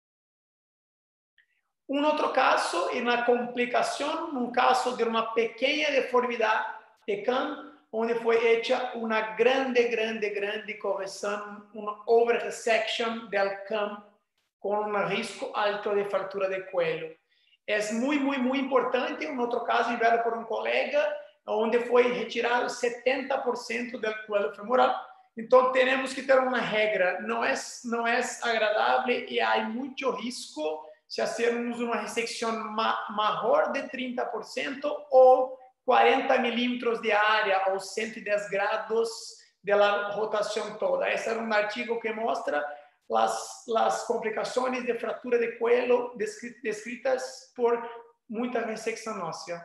Un otro caso, en la complicación, un caso de una pequeña deformidad de campo, onde foi hecha uma grande, grande, grande correção, uma over-resection del campo com um risco alto de fratura de cuello. É muito, muito, muito importante. Um outro caso enviado por um colega, onde foi retirado setenta por cento do cuello femoral. Então, temos que ter uma regra. Não é, não é agradável e há muito risco se fazermos uma ressecção ma maior de trinta por cento ou quarenta milímetros de área ou cento e dez grados de la rotação toda. Esse é um artigo que mostra as, as complicações de fratura de cuello descritas por muita ressecção óssea.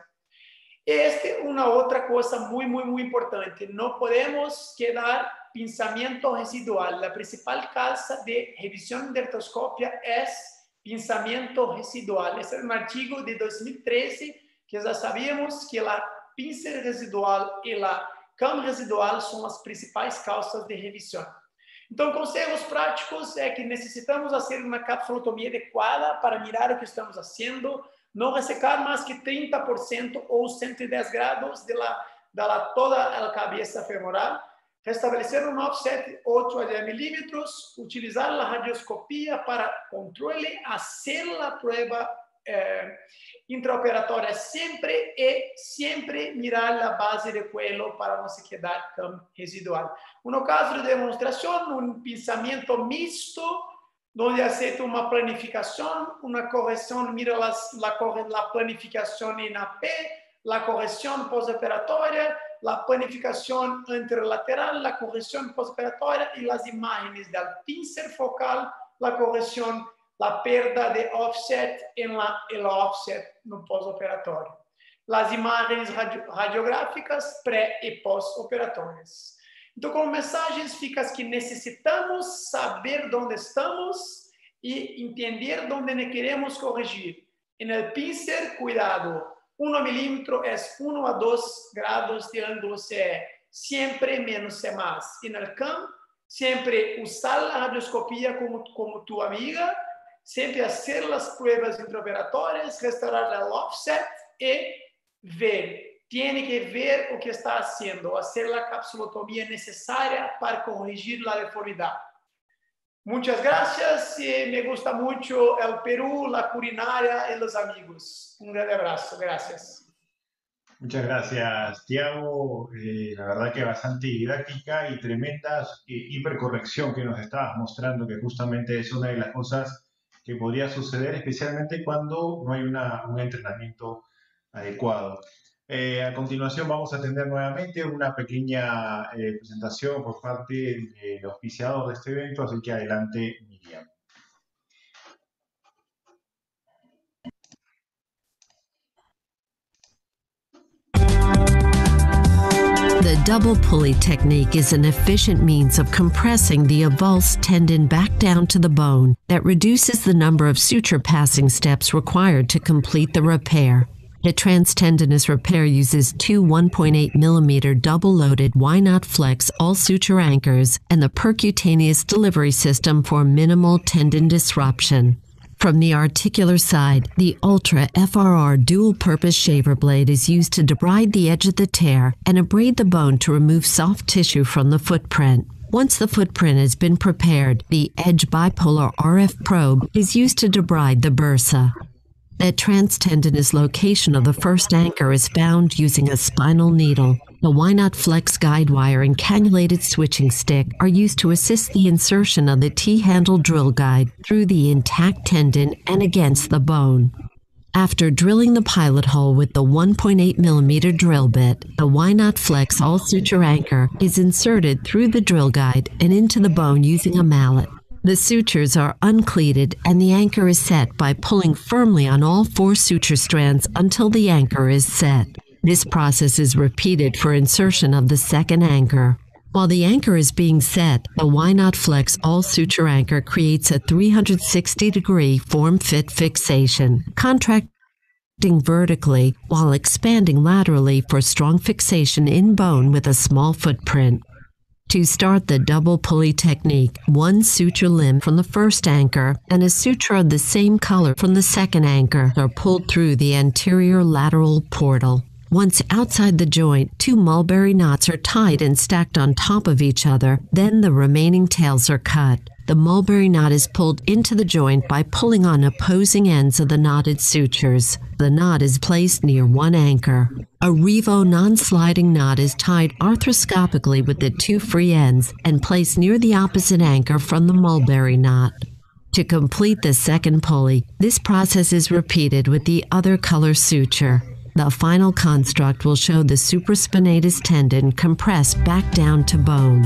Esta é uma outra coisa muito, muito, muito importante. Não podemos quedar pensamento residual. A principal causa de revisão de artroscópia é pensamento residual. Esse é um artigo de dois mil e treze que já sabíamos que a pinça residual e a cama residual são as principais causas de revisão. Então, conselhos práticos é que necessitamos fazer uma capsulotomia adequada para mirar o que estamos fazendo, não ressecar mais que trinta por cento ou cento e dez grados de la, de la, toda a cabeça femoral, restabelecer um offset oito a dez milímetros, utilizar a radioscopia para controle, fazer a prova Eh, intraoperatória sempre e sempre mirar a base de cuello para não se quedar com residual. No caso de demonstração, um pensamento misto, onde aceita uma planificação, uma correção, mira las, la, la planificação em A P, a correção pós-operatória, a planificação anterolateral, a correção pós-operatória e as imagens do pincer focal, a correção la perda de offset en la, el offset no pós-operatório. Las imagens radio, radiográficas pré e pós-operatórias. Então, como mensagens ficam que necessitamos saber onde estamos e entender onde queremos corrigir. En el pincer, cuidado, um milímetro é um a dois grados de ângulo C E, sempre menos C mais. En el campo, sempre usar a radioscopia como, como tu amiga, sempre fazer as pruebas intraoperatórias, restaurar o offset e ver. Tem que ver o que está fazendo, fazer a capsulotomia necessária para corrigir a deformidade. Muitas graças e me gusta muito o Peru, a culinária e os amigos. Um grande abraço, graças. Muchas gracias, Tiago. Eh, la verdad que bastante didáctica y tremenda eh, hipercorrección que nos estabas mostrando, que justamente es una de las cosas que podría suceder, especialmente cuando no hay una, un entrenamiento adecuado. Eh, a continuación vamos a tener nuevamente una pequeña eh, presentación por parte del auspiciador de este evento, así que adelante, Miriam. The double pulley technique is an efficient means of compressing the avulsed tendon back down to the bone that reduces the number of suture passing steps required to complete the repair. A transtendinous repair uses two one point eight millimeter double-loaded Y N O T Flex all-suture anchors and the percutaneous delivery system for minimal tendon disruption. From the articular side, the Ultra F R R dual-purpose shaver blade is used to debride the edge of the tear and abrade the bone to remove soft tissue from the footprint. Once the footprint has been prepared, the Edge Bipolar R F probe is used to debride the bursa. The transtendinous location of the first anchor is found using a spinal needle. The Y N O T Flex guide wire and cannulated switching stick are used to assist the insertion of the T-handle drill guide through the intact tendon and against the bone. After drilling the pilot hole with the one point eight millimeter drill bit, the Y N O T Flex all-suture anchor is inserted through the drill guide and into the bone using a mallet. The sutures are uncleated and the anchor is set by pulling firmly on all four suture strands until the anchor is set. This process is repeated for insertion of the second anchor. While the anchor is being set, the Why Not Flex All Suture Anchor creates a three hundred sixty degree form-fit fixation, contracting vertically while expanding laterally for strong fixation in bone with a small footprint. To start the double pulley technique, one suture limb from the first anchor and a suture of the same color from the second anchor are pulled through the anterior lateral portal. Once outside the joint, two mulberry knots are tied and stacked on top of each other, then the remaining tails are cut. The mulberry knot is pulled into the joint by pulling on opposing ends of the knotted sutures. The knot is placed near one anchor. A Revo non-sliding knot is tied arthroscopically with the two free ends and placed near the opposite anchor from the mulberry knot. To complete the second pulley, this process is repeated with the other color suture. The final construct will show the supraspinatus tendon compressed back down to bone.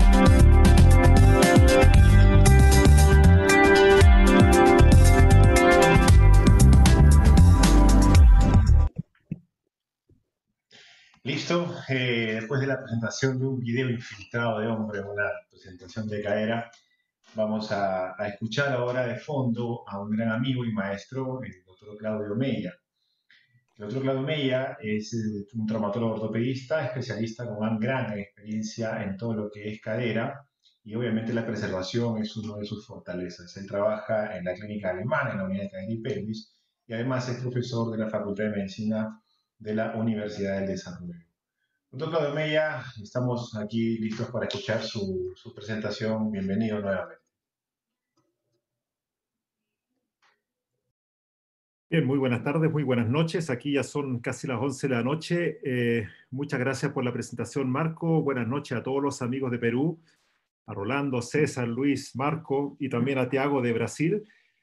Listo, eh, después de la presentación de un video infiltrado de hombre, una presentación de cadera, vamos a, a escuchar ahora de fondo a un gran amigo y maestro, el doctor Claudio Mella. El doctor Claudio Mella es un traumatólogo ortopedista, especialista con una gran experiencia en todo lo que es cadera, y obviamente la preservación es una de sus fortalezas. Él trabaja en la clínica alemana, en la unidad de cadera y pelvis, y además es profesor de la Facultad de Medicina de la Universidad del Desarrollo. Doctor Claudio Mella, estamos aquí listos para escuchar su, su presentación. Bienvenido nuevamente. Bien, muy buenas tardes, muy buenas noches. Aquí ya son casi las once de la noche. Eh, muchas gracias por la presentación, Marco. Buenas noches a todos los amigos de Perú, a Rolando, César, Luis, Marco y también a Tiago de Brasil,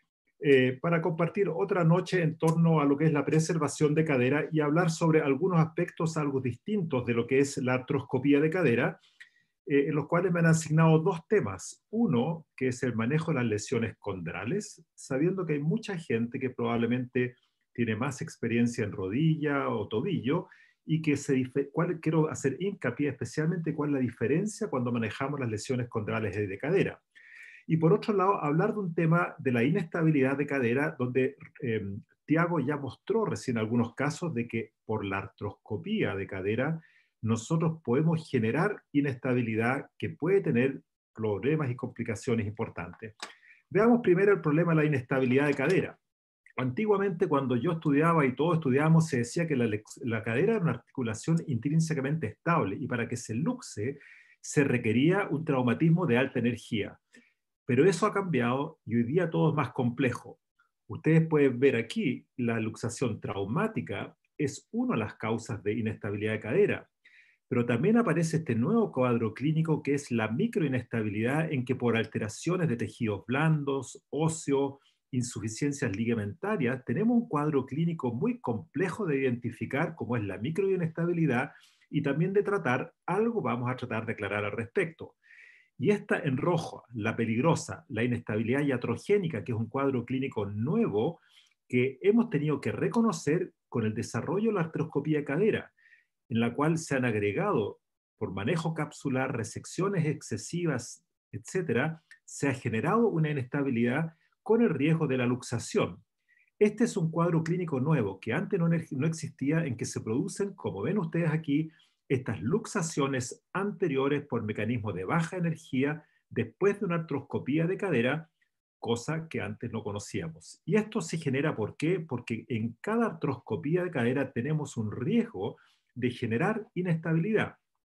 eh, para compartir otra noche en torno a lo que es la preservación de cadera y hablar sobre algunos aspectos algo distintos de lo que es la artroscopía de cadera, eh, en los cuales me han asignado dos temas. Uno, que es el manejo de las lesiones condrales, sabiendo que hay mucha gente que probablemente tiene más experiencia en rodilla o tobillo, y que se cuál, quiero hacer hincapié especialmente cuál es la diferencia cuando manejamos las lesiones condrales de cadera. Y por otro lado, hablar de un tema de la inestabilidad de cadera, donde eh, Tiago ya mostró recién algunos casos de que por la artroscopía de cadera nosotros podemos generar inestabilidad que puede tener problemas y complicaciones importantes. Veamos primero el problema de la inestabilidad de cadera. Antiguamente, cuando yo estudiaba y todos estudiábamos, se decía que la, la cadera era una articulación intrínsecamente estable y para que se luxe se requería un traumatismo de alta energía. Pero eso ha cambiado y hoy día todo es más complejo. Ustedes pueden ver aquí la luxación traumática es una de las causas de inestabilidad de cadera. Pero también aparece este nuevo cuadro clínico que es la microinestabilidad, en que por alteraciones de tejidos blandos, óseos, insuficiencias ligamentarias, tenemos un cuadro clínico muy complejo de identificar, como es la microinestabilidad, y también de tratar. Algo vamos a tratar de aclarar al respecto. Y esta en rojo, la peligrosa, la inestabilidad iatrogénica, que es un cuadro clínico nuevo que hemos tenido que reconocer con el desarrollo de la artroscopía de cadera, en la cual se han agregado, por manejo capsular, resecciones excesivas, etcétera, se ha generado una inestabilidad con el riesgo de la luxación. Este es un cuadro clínico nuevo que antes no, no existía, en que se producen, como ven ustedes aquí, estas luxaciones anteriores por mecanismos de baja energía después de una artroscopía de cadera, cosa que antes no conocíamos. Y esto se genera, ¿por qué? Porque en cada artroscopía de cadera tenemos un riesgo de generar inestabilidad.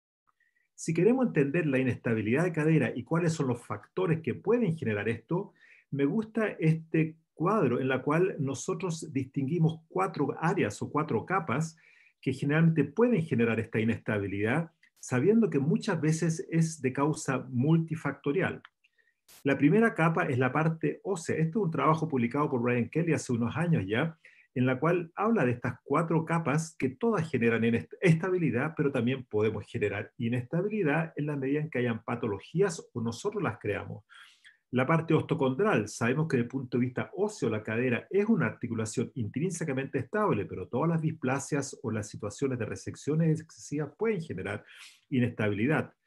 Si queremos entender la inestabilidad de cadera y cuáles son los factores que pueden generar esto, me gusta este cuadro en la cual nosotros distinguimos cuatro áreas o cuatro capas que generalmente pueden generar esta inestabilidad, sabiendo que muchas veces es de causa multifactorial. La primera capa es la parte ósea. Este es un trabajo publicado por Brian Kelly hace unos años ya, en la cual habla de estas cuatro capas que todas generan estabilidad, pero también podemos generar inestabilidad en la medida en que hayan patologías o nosotros las creamos. La parte ostocondral, sabemos que desde el punto de vista óseo la cadera es una articulación intrínsecamente estable, pero todas las displasias o las situaciones de resecciones excesivas pueden generar inestabilidad.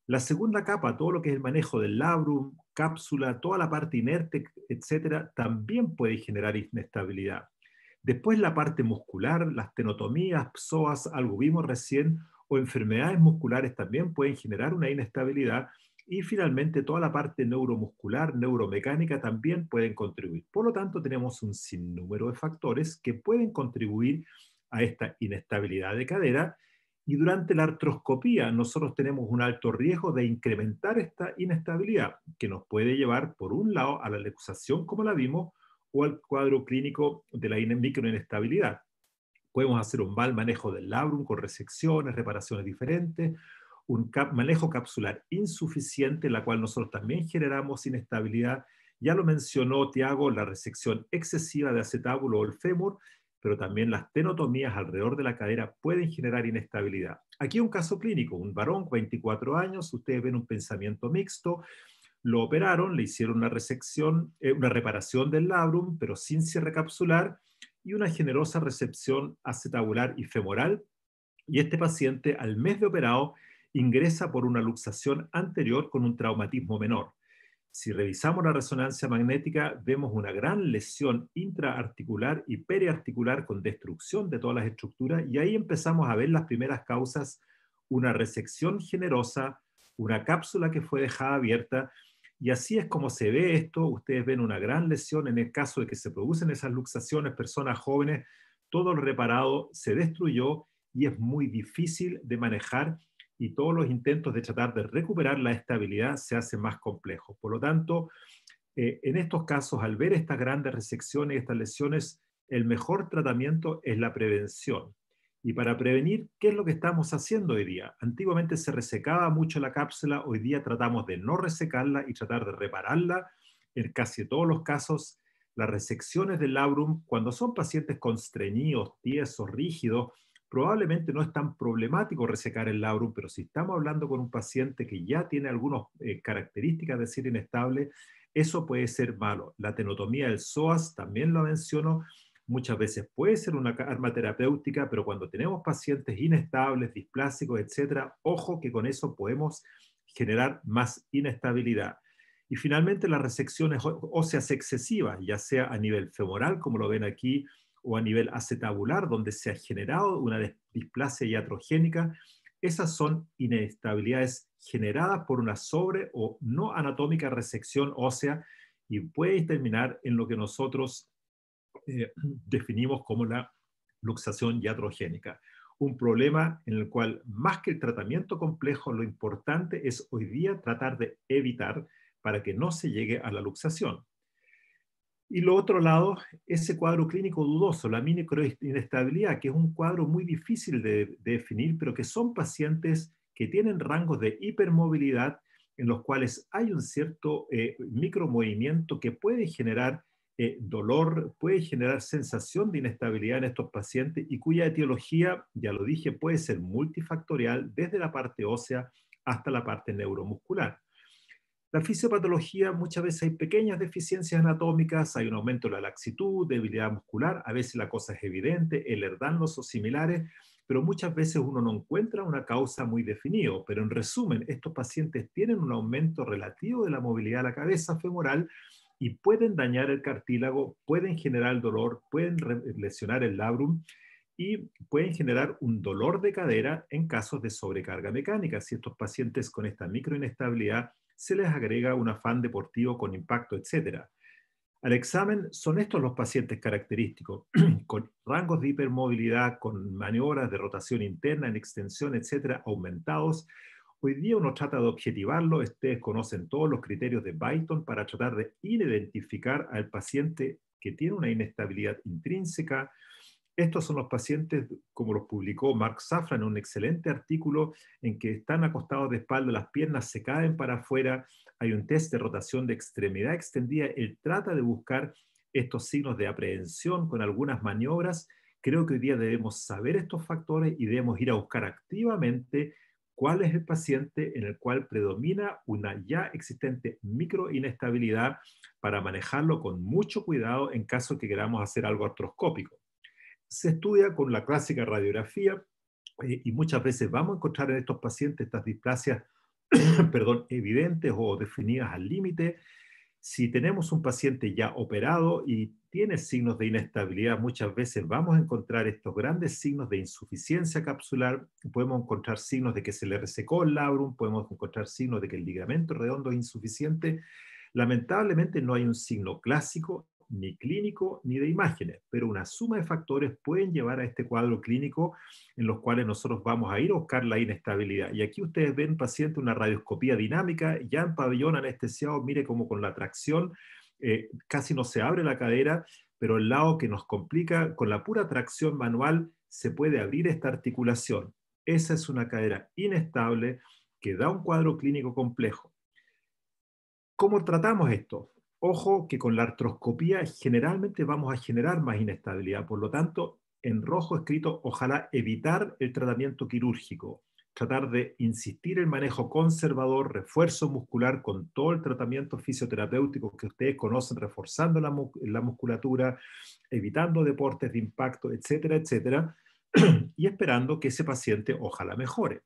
La segunda capa, todo lo que es el manejo del labrum, cápsula, toda la parte inerte, etcétera, también puede generar inestabilidad. Después la parte muscular, las tenotomías, psoas, algo vimos recién, o enfermedades musculares también pueden generar una inestabilidad. Y finalmente toda la parte neuromuscular, neuromecánica también pueden contribuir. Por lo tanto, tenemos un sinnúmero de factores que pueden contribuir a esta inestabilidad de cadera. Y durante la artroscopía nosotros tenemos un alto riesgo de incrementar esta inestabilidad, que nos puede llevar, por un lado, a la luxación, como la vimos, o al cuadro clínico de la microinestabilidad. Podemos hacer un mal manejo del labrum con resecciones, reparaciones diferentes, un cap manejo capsular insuficiente, en la cual nosotros también generamos inestabilidad. Ya lo mencionó Tiago, la resección excesiva de acetábulo o el fémur, pero también las tenotomías alrededor de la cadera pueden generar inestabilidad. Aquí un caso clínico, un varón, veinticuatro años, ustedes ven un pensamiento mixto, lo operaron, le hicieron una resección, eh, una reparación del labrum, pero sin cierre capsular, y una generosa recepción acetabular y femoral, y este paciente al mes de operado ingresa por una luxación anterior con un traumatismo menor. Si revisamos la resonancia magnética, vemos una gran lesión intraarticular y periarticular con destrucción de todas las estructuras, y ahí empezamos a ver las primeras causas: una resección generosa, una cápsula que fue dejada abierta, y así es como se ve esto. Ustedes ven una gran lesión en el caso de que se producen esas luxaciones, personas jóvenes, todo lo reparado se destruyó y es muy difícil de manejar, y todos los intentos de tratar de recuperar la estabilidad se hacen más complejos. Por lo tanto, eh, en estos casos, al ver estas grandes resecciones y estas lesiones, el mejor tratamiento es la prevención. Y para prevenir, ¿qué es lo que estamos haciendo hoy día? Antiguamente se resecaba mucho la cápsula, hoy día tratamos de no resecarla y tratar de repararla. En casi todos los casos, las resecciones del labrum, cuando son pacientes constreñidos, tiesos, rígidos, probablemente no es tan problemático resecar el labrum, pero si estamos hablando con un paciente que ya tiene algunas eh, características de ser inestable, eso puede ser malo. La tenotomía del psoas, también lo menciono, muchas veces puede ser una arma terapéutica, pero cuando tenemos pacientes inestables, displásicos, etcétera, ojo que con eso podemos generar más inestabilidad. Y finalmente las resecciones óseas excesivas, ya sea a nivel femoral, como lo ven aquí, o a nivel acetabular, donde se ha generado una displasia iatrogénica, esas son inestabilidades generadas por una sobre o no anatómica resección ósea, y puede terminar en lo que nosotros eh, definimos como la luxación iatrogénica. Un problema en el cual, más que el tratamiento complejo, lo importante es hoy día tratar de evitar para que no se llegue a la luxación. Y lo otro lado, ese cuadro clínico dudoso, la microinestabilidad, que es un cuadro muy difícil de, de definir, pero que son pacientes que tienen rangos de hipermovilidad en los cuales hay un cierto eh, micromovimiento que puede generar eh, dolor, puede generar sensación de inestabilidad en estos pacientes, y cuya etiología, ya lo dije, puede ser multifactorial, desde la parte ósea hasta la parte neuromuscular. La fisiopatología, muchas veces hay pequeñas deficiencias anatómicas, hay un aumento de la laxitud, debilidad muscular, a veces la cosa es evidente, ehlers-Danlos o similares, pero muchas veces uno no encuentra una causa muy definida. Pero en resumen, estos pacientes tienen un aumento relativo de la movilidad de la cabeza femoral y pueden dañar el cartílago, pueden generar dolor, pueden lesionar el labrum y pueden generar un dolor de cadera en casos de sobrecarga mecánica. Si estos pacientes con esta microinestabilidad se les agrega un afán deportivo con impacto, etcétera. Al examen son estos los pacientes característicos, con rangos de hipermovilidad, con maniobras de rotación interna, en extensión, etcétera, aumentados. Hoy día uno trata de objetivarlo. Ustedes conocen todos los criterios de Byton para tratar de identificar al paciente que tiene una inestabilidad intrínseca. Estos son los pacientes, como los publicó Mark Safran en un excelente artículo, en que están acostados de espalda, las piernas se caen para afuera, hay un test de rotación de extremidad extendida. Él trata de buscar estos signos de aprehensión con algunas maniobras. Creo que hoy día debemos saber estos factores y debemos ir a buscar activamente cuál es el paciente en el cual predomina una ya existente microinestabilidad, para manejarlo con mucho cuidado en caso de que queramos hacer algo artroscópico. Se estudia con la clásica radiografía eh, y muchas veces vamos a encontrar en estos pacientes estas displasias perdón, evidentes o definidas al límite. Si tenemos un paciente ya operado y tiene signos de inestabilidad, muchas veces vamos a encontrar estos grandes signos de insuficiencia capsular, podemos encontrar signos de que se le resecó el labrum, podemos encontrar signos de que el ligamento redondo es insuficiente. Lamentablemente no hay un signo clásico, ni clínico, ni de imágenes, pero una suma de factores pueden llevar a este cuadro clínico en los cuales nosotros vamos a ir a buscar la inestabilidad. Y aquí ustedes ven, paciente, una radioscopía dinámica, ya en pabellón anestesiado, mire cómo con la tracción eh, casi no se abre la cadera, pero el lado que nos complica, con la pura tracción manual, se puede abrir esta articulación. Esa es una cadera inestable que da un cuadro clínico complejo. ¿Cómo tratamos esto? Ojo que con la artroscopía generalmente vamos a generar más inestabilidad, por lo tanto, en rojo escrito, ojalá evitar el tratamiento quirúrgico, tratar de insistir en manejo conservador, refuerzo muscular con todo el tratamiento fisioterapéutico que ustedes conocen, reforzando la, mu la musculatura, evitando deportes de impacto, etcétera, etcétera, y esperando que ese paciente ojalá mejore.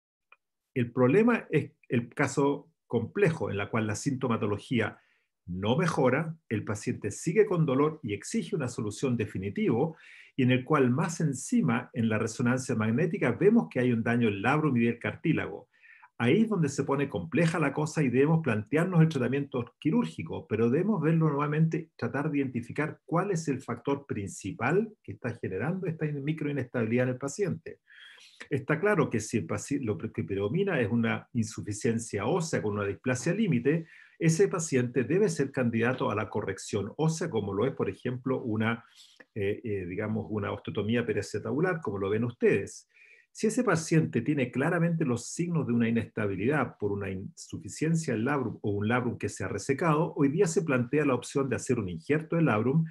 El problema es el caso complejo en el cual la sintomatología no mejora, el paciente sigue con dolor y exige una solución definitiva, y en el cual más encima en la resonancia magnética vemos que hay un daño en el labrum y del cartílago. Ahí es donde se pone compleja la cosa y debemos plantearnos el tratamiento quirúrgico, pero debemos verlo nuevamente, tratar de identificar cuál es el factor principal que está generando esta microinestabilidad en el paciente. Está claro que si el paciente, lo que predomina es una insuficiencia ósea con una displasia límite, ese paciente debe ser candidato a la corrección ósea, como lo es, por ejemplo, una, eh, eh, digamos, una osteotomía periacetabular, como lo ven ustedes. Si ese paciente tiene claramente los signos de una inestabilidad por una insuficiencia del labrum o un labrum que se ha resecado, hoy día se plantea la opción de hacer un injerto de labrum.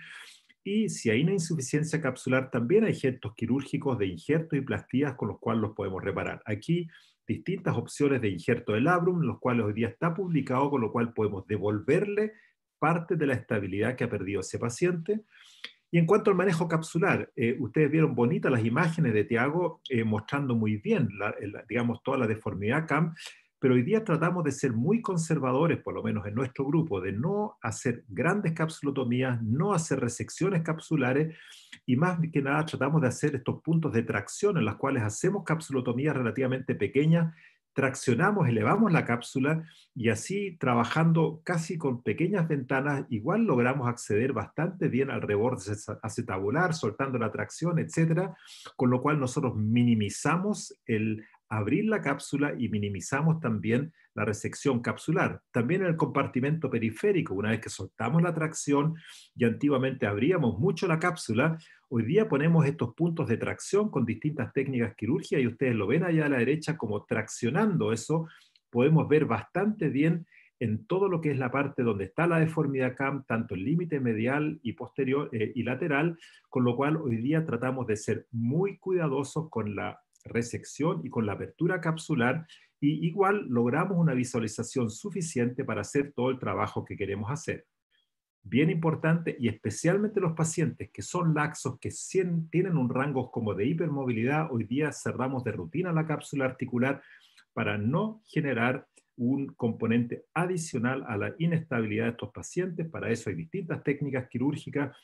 Y si hay una insuficiencia capsular, también hay gestos quirúrgicos de injertos y plastías con los cuales los podemos reparar. Aquí distintas opciones de injerto de labrum, los cuales hoy día está publicado, con lo cual podemos devolverle parte de la estabilidad que ha perdido ese paciente. Y en cuanto al manejo capsular, eh, ustedes vieron bonitas las imágenes de Tiago eh, mostrando muy bien, la, la, digamos, toda la deformidad C A M, pero hoy día tratamos de ser muy conservadores, por lo menos en nuestro grupo, de no hacer grandes capsulotomías, no hacer resecciones capsulares, y más que nada tratamos de hacer estos puntos de tracción en los cuales hacemos capsulotomías relativamente pequeñas, traccionamos, elevamos la cápsula, y así trabajando casi con pequeñas ventanas, igual logramos acceder bastante bien al reborde acetabular, soltando la tracción, etcétera, con lo cual nosotros minimizamos el abrir la cápsula y minimizamos también la resección capsular. También en el compartimento periférico, una vez que soltamos la tracción y antiguamente abríamos mucho la cápsula, hoy día ponemos estos puntos de tracción con distintas técnicas quirúrgicas y ustedes lo ven allá a la derecha como traccionando eso, podemos ver bastante bien en todo lo que es la parte donde está la deformidad C A M, tanto el límite medial y posterior eh, y lateral, con lo cual hoy día tratamos de ser muy cuidadosos con la resección y con la apertura capsular, y igual logramos una visualización suficiente para hacer todo el trabajo que queremos hacer. Bien importante, y especialmente los pacientes que son laxos, que tienen un rango como de hipermovilidad, hoy día cerramos de rutina la cápsula articular para no generar un componente adicional a la inestabilidad de estos pacientes. Para eso hay distintas técnicas quirúrgicas.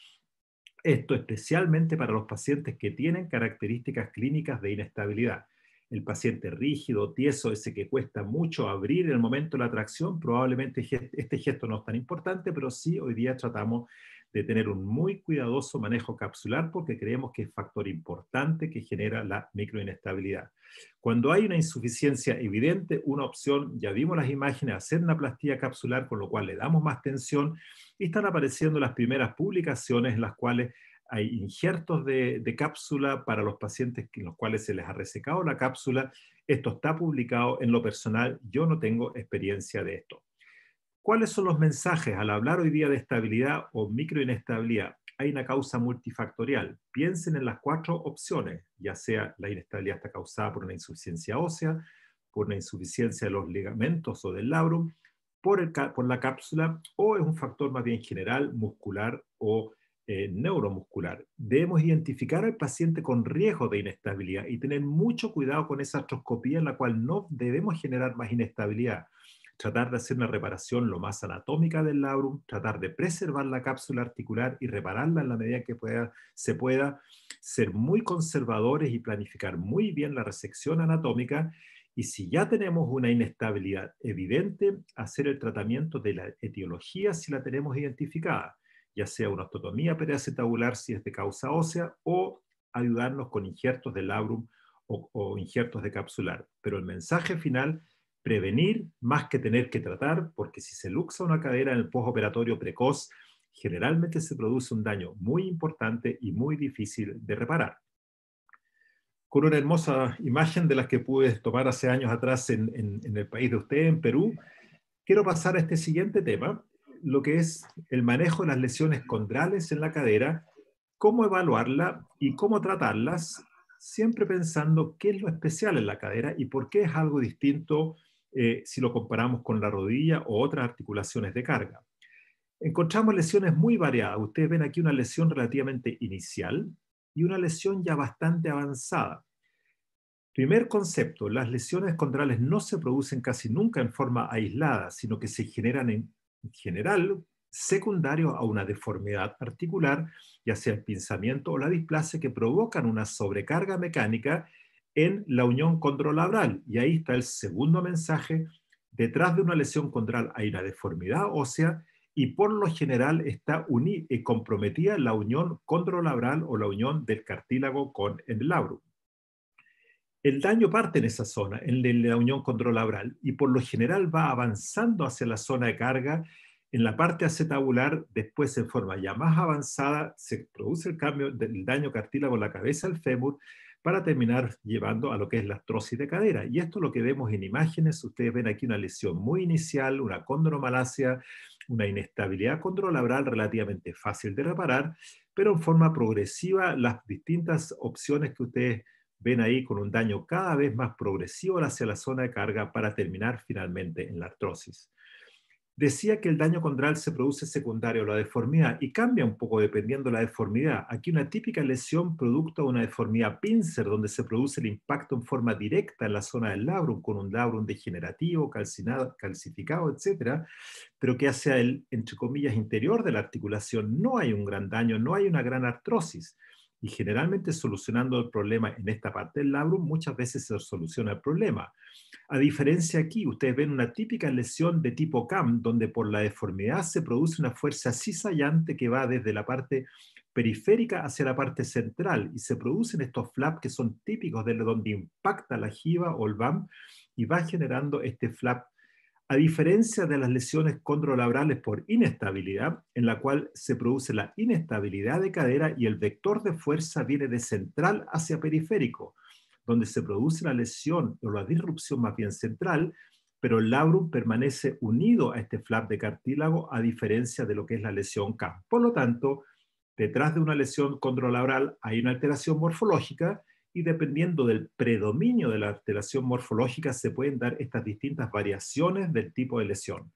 Esto especialmente para los pacientes que tienen características clínicas de inestabilidad. El paciente rígido, tieso, ese que cuesta mucho abrir en el momento de la tracción, probablemente este gesto no es tan importante, pero sí hoy día tratamos de tener un muy cuidadoso manejo capsular porque creemos que es factor importante que genera la microinestabilidad. Cuando hay una insuficiencia evidente, una opción, ya vimos las imágenes, hacer una plastía capsular, con lo cual le damos más tensión, y están apareciendo las primeras publicaciones en las cuales hay injertos de, de cápsula para los pacientes en los cuales se les ha resecado la cápsula. Esto está publicado. En lo personal, yo no tengo experiencia de esto. ¿Cuáles son los mensajes al hablar hoy día de estabilidad o microinestabilidad? Hay una causa multifactorial. Piensen en las cuatro opciones, ya sea la inestabilidad está causada por una insuficiencia ósea, por una insuficiencia de los ligamentos o del labrum, por, el, por la cápsula, o es un factor más bien general, muscular o eh, neuromuscular. Debemos identificar al paciente con riesgo de inestabilidad y tener mucho cuidado con esa artroscopía en la cual no debemos generar más inestabilidad. Tratar de hacer una reparación lo más anatómica del labrum, tratar de preservar la cápsula articular y repararla en la medida que pueda, se pueda, ser muy conservadores y planificar muy bien la resección anatómica. Y si ya tenemos una inestabilidad evidente, hacer el tratamiento de la etiología si la tenemos identificada, ya sea una osteotomía periacetabular si es de causa ósea, o ayudarnos con injertos de labrum o, o injertos de capsular. Pero el mensaje final: prevenir más que tener que tratar, porque si se luxa una cadera en el postoperatorio precoz, generalmente se produce un daño muy importante y muy difícil de reparar. Con una hermosa imagen de las que pude tomar hace años atrás en, en, en el país de usted, en Perú, quiero pasar a este siguiente tema, lo que es el manejo de las lesiones condrales en la cadera, cómo evaluarla y cómo tratarlas, siempre pensando qué es lo especial en la cadera y por qué es algo distinto eh, si lo comparamos con la rodilla o otras articulaciones de carga. Encontramos lesiones muy variadas. Ustedes ven aquí una lesión relativamente inicial y una lesión ya bastante avanzada. Primer concepto: las lesiones condrales no se producen casi nunca en forma aislada, sino que se generan en general secundarios a una deformidad articular, ya sea el pinzamiento o la displasia, que provocan una sobrecarga mecánica en la unión condrolabral. Y ahí está el segundo mensaje: detrás de una lesión condral hay una deformidad ósea y por lo general está uni, eh, comprometida la unión condrolabral o la unión del cartílago con el labrum. El daño parte en esa zona, en la unión condrolabral, y por lo general va avanzando hacia la zona de carga. En la parte acetabular, después en forma ya más avanzada, se produce el cambio del daño cartílago en la cabeza del fémur para terminar llevando a lo que es la artrosis de cadera. Y esto es lo que vemos en imágenes. Ustedes ven aquí una lesión muy inicial, una condromalacia, una inestabilidad condrolabral relativamente fácil de reparar, pero en forma progresiva las distintas opciones que ustedes ven ahí con un daño cada vez más progresivo hacia la zona de carga para terminar finalmente en la artrosis. Decía que el daño condral se produce secundario a la deformidad y cambia un poco dependiendo de la deformidad. Aquí una típica lesión producto de una deformidad pincer, donde se produce el impacto en forma directa en la zona del labrum, con un labrum degenerativo, calcinado, calcificado, etcétera, pero que hacia el, entre comillas, interior de la articulación no hay un gran daño, no hay una gran artrosis. Y generalmente solucionando el problema en esta parte del labrum, muchas veces se soluciona el problema. A diferencia aquí, ustedes ven una típica lesión de tipo C A M, donde por la deformidad se produce una fuerza cizallante que va desde la parte periférica hacia la parte central, y se producen estos flaps que son típicos de donde impacta la jiba o el B A M, y va generando este flap. A diferencia de las lesiones condrolabrales por inestabilidad, en la cual se produce la inestabilidad de cadera y el vector de fuerza viene de central hacia periférico, donde se produce la lesión o la disrupción más bien central, pero el labrum permanece unido a este flap de cartílago, a diferencia de lo que es la lesión C A M. Por lo tanto, detrás de una lesión condrolabral hay una alteración morfológica, y dependiendo del predominio de la alteración morfológica se pueden dar estas distintas variaciones del tipo de lesión.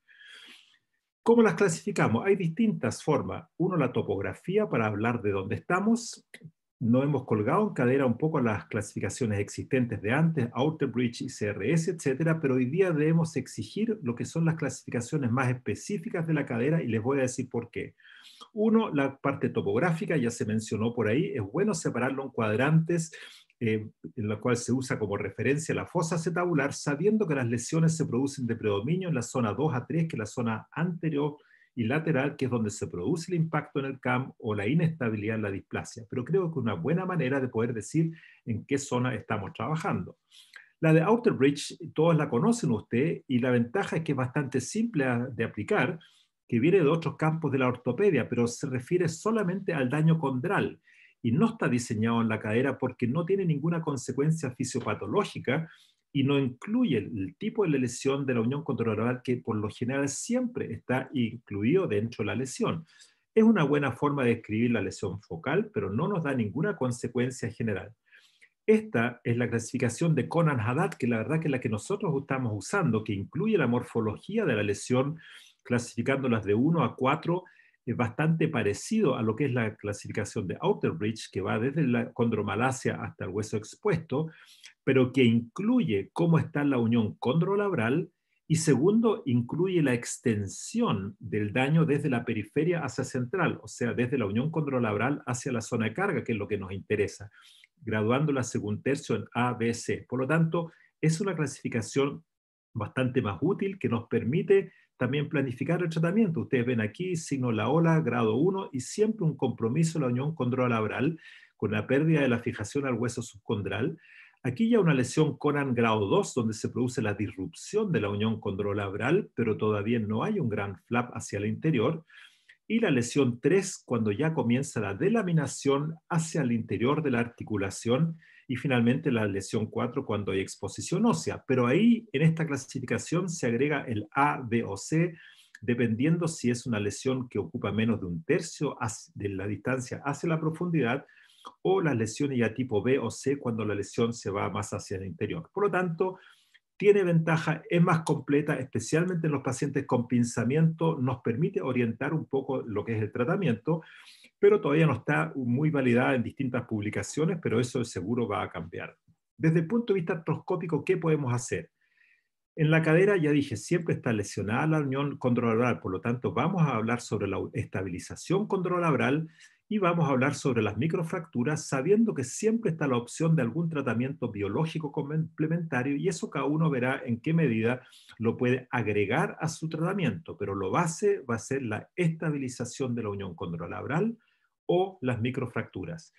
¿Cómo las clasificamos? Hay distintas formas. Uno, la topografía, para hablar de dónde estamos. No hemos colgado en cadera un poco las clasificaciones existentes de antes, Outer Bridge, I C R S, etcétera, pero hoy día debemos exigir lo que son las clasificaciones más específicas de la cadera, y les voy a decir por qué. Uno, la parte topográfica, ya se mencionó por ahí, es bueno separarlo en cuadrantes, eh, en la cual se usa como referencia la fosa acetabular, sabiendo que las lesiones se producen de predominio en la zona dos a tres, que es la zona anterior y lateral, que es donde se produce el impacto en el C A M o la inestabilidad en la displasia. Pero creo que una buena manera de poder decir en qué zona estamos trabajando. La de Outer Bridge, todos la conocen usted, y la ventaja es que es bastante simple de aplicar, que viene de otros campos de la ortopedia, pero se refiere solamente al daño condral y no está diseñado en la cadera porque no tiene ninguna consecuencia fisiopatológica y no incluye el, el tipo de la lesión de la unión condrolabral, que por lo general siempre está incluido dentro de la lesión. Es una buena forma de describir la lesión focal, pero no nos da ninguna consecuencia general. Esta es la clasificación de Conan-Haddad, que la verdad que es la que nosotros estamos usando, que incluye la morfología de la lesión, clasificándolas de uno a cuatro es bastante parecido a lo que es la clasificación de Outerbridge, que va desde la condromalacia hasta el hueso expuesto, pero que incluye cómo está la unión condrolabral, y segundo, incluye la extensión del daño desde la periferia hacia central, o sea, desde la unión condrolabral hacia la zona de carga, que es lo que nos interesa, graduándola según tercio en A, B, C. Por lo tanto, es una clasificación bastante más útil que nos permite también planificar el tratamiento. Ustedes ven aquí, signo la ola, grado uno, y siempre un compromiso de la unión condrolabral con la pérdida de la fijación al hueso subcondral. Aquí ya una lesión Conan grado dos, donde se produce la disrupción de la unión condrolabral, pero todavía no hay un gran flap hacia el interior. Y la lesión tres, cuando ya comienza la delaminación hacia el interior de la articulación. Y finalmente la lesión cuatro, cuando hay exposición ósea. Pero ahí, en esta clasificación, se agrega el A, B o C, dependiendo si es una lesión que ocupa menos de un tercio de la distancia hacia la profundidad, o las lesiones ya tipo B o C, cuando la lesión se va más hacia el interior. Por lo tanto, tiene ventaja, es más completa, especialmente en los pacientes con pinzamiento, nos permite orientar un poco lo que es el tratamiento, pero todavía no está muy validada en distintas publicaciones, pero eso seguro va a cambiar. Desde el punto de vista artroscópico, ¿qué podemos hacer? En la cadera, ya dije, siempre está lesionada la unión condrolabral, por lo tanto vamos a hablar sobre la estabilización condrolabral y vamos a hablar sobre las microfracturas, sabiendo que siempre está la opción de algún tratamiento biológico complementario, y eso cada uno verá en qué medida lo puede agregar a su tratamiento, pero lo base va a ser la estabilización de la unión condrolabral o las microfracturas.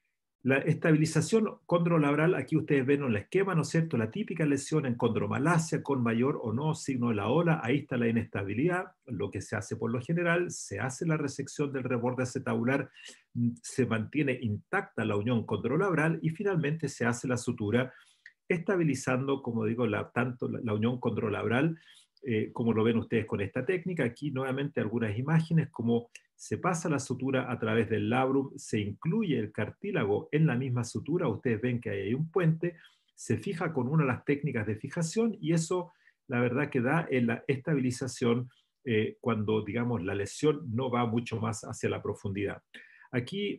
La estabilización condrolabral, aquí ustedes ven en el esquema, ¿no es cierto? La típica lesión en condromalacia con mayor o no signo de la ola, ahí está la inestabilidad. Lo que se hace por lo general, se hace la resección del reborde acetabular, se mantiene intacta la unión condrolabral y finalmente se hace la sutura, estabilizando, como digo, la, tanto la, la unión condrolabral, eh, como lo ven ustedes con esta técnica. Aquí nuevamente algunas imágenes como se pasa la sutura a través del labrum, se incluye el cartílago en la misma sutura, ustedes ven que ahí hay un puente, se fija con una de las técnicas de fijación y eso la verdad que da en la estabilización eh, cuando digamos la lesión no va mucho más hacia la profundidad. Aquí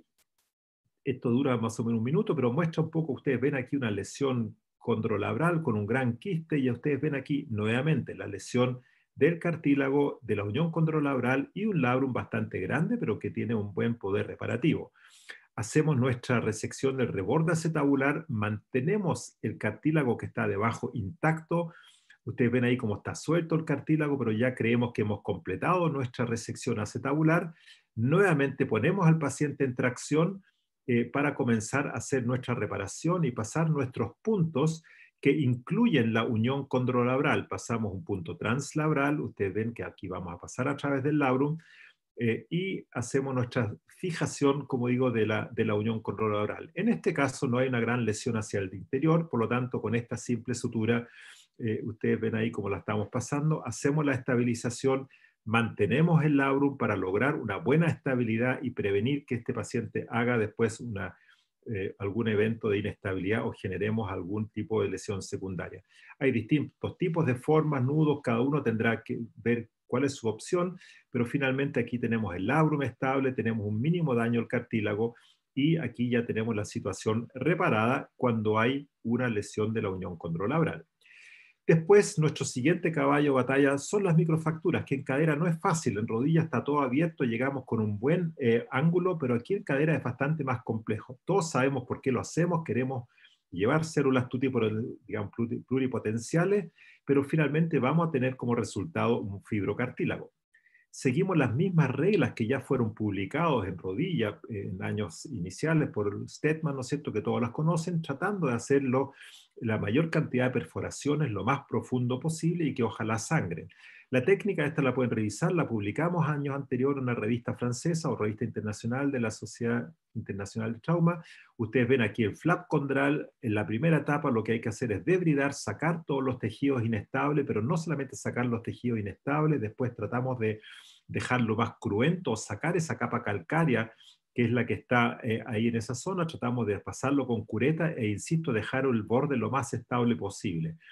esto dura más o menos un minuto, pero muestra un poco, ustedes ven aquí una lesión condrolabral con un gran quiste y ustedes ven aquí nuevamente la lesión del cartílago, de la unión condrolabral y un labrum bastante grande, pero que tiene un buen poder reparativo. Hacemos nuestra resección del reborde acetabular, mantenemos el cartílago que está debajo intacto. Ustedes ven ahí cómo está suelto el cartílago, pero ya creemos que hemos completado nuestra resección acetabular. Nuevamente ponemos al paciente en tracción eh, para comenzar a hacer nuestra reparación y pasar nuestros puntos que incluyen la unión condrolabral. Pasamos un punto translabral, ustedes ven que aquí vamos a pasar a través del labrum, eh, y hacemos nuestra fijación, como digo, de la, de la unión condrolabral. En este caso no hay una gran lesión hacia el interior, por lo tanto con esta simple sutura, eh, ustedes ven ahí cómo la estamos pasando, hacemos la estabilización, mantenemos el labrum para lograr una buena estabilidad y prevenir que este paciente haga después una Eh, algún evento de inestabilidad o generemos algún tipo de lesión secundaria. Hay distintos tipos de formas, nudos, cada uno tendrá que ver cuál es su opción, pero finalmente aquí tenemos el labrum estable, tenemos un mínimo daño al cartílago y aquí ya tenemos la situación reparada cuando hay una lesión de la unión condrolabral. Después, nuestro siguiente caballo de batalla son las microfracturas, que en cadera no es fácil, en rodilla está todo abierto, llegamos con un buen eh, ángulo, pero aquí en cadera es bastante más complejo. Todos sabemos por qué lo hacemos, queremos llevar células digamos, pluripotenciales, pero finalmente vamos a tener como resultado un fibrocartílago. Seguimos las mismas reglas que ya fueron publicadas en rodilla eh, en años iniciales por Stetman, ¿no es cierto?, que todos las conocen, tratando de hacerlo la mayor cantidad de perforaciones lo más profundo posible y que ojalá sangren. La técnica esta la pueden revisar, la publicamos años anteriores en una revista francesa o revista internacional de la Sociedad Internacional de Trauma. Ustedes ven aquí el flap condral. En la primera etapa lo que hay que hacer es debridar, sacar todos los tejidos inestables, pero no solamente sacar los tejidos inestables, después tratamos de dejarlo más cruento o sacar esa capa calcárea que es la que está eh, ahí en esa zona, tratamos de pasarlo con cureta e, insisto, dejar el borde lo más estable posible.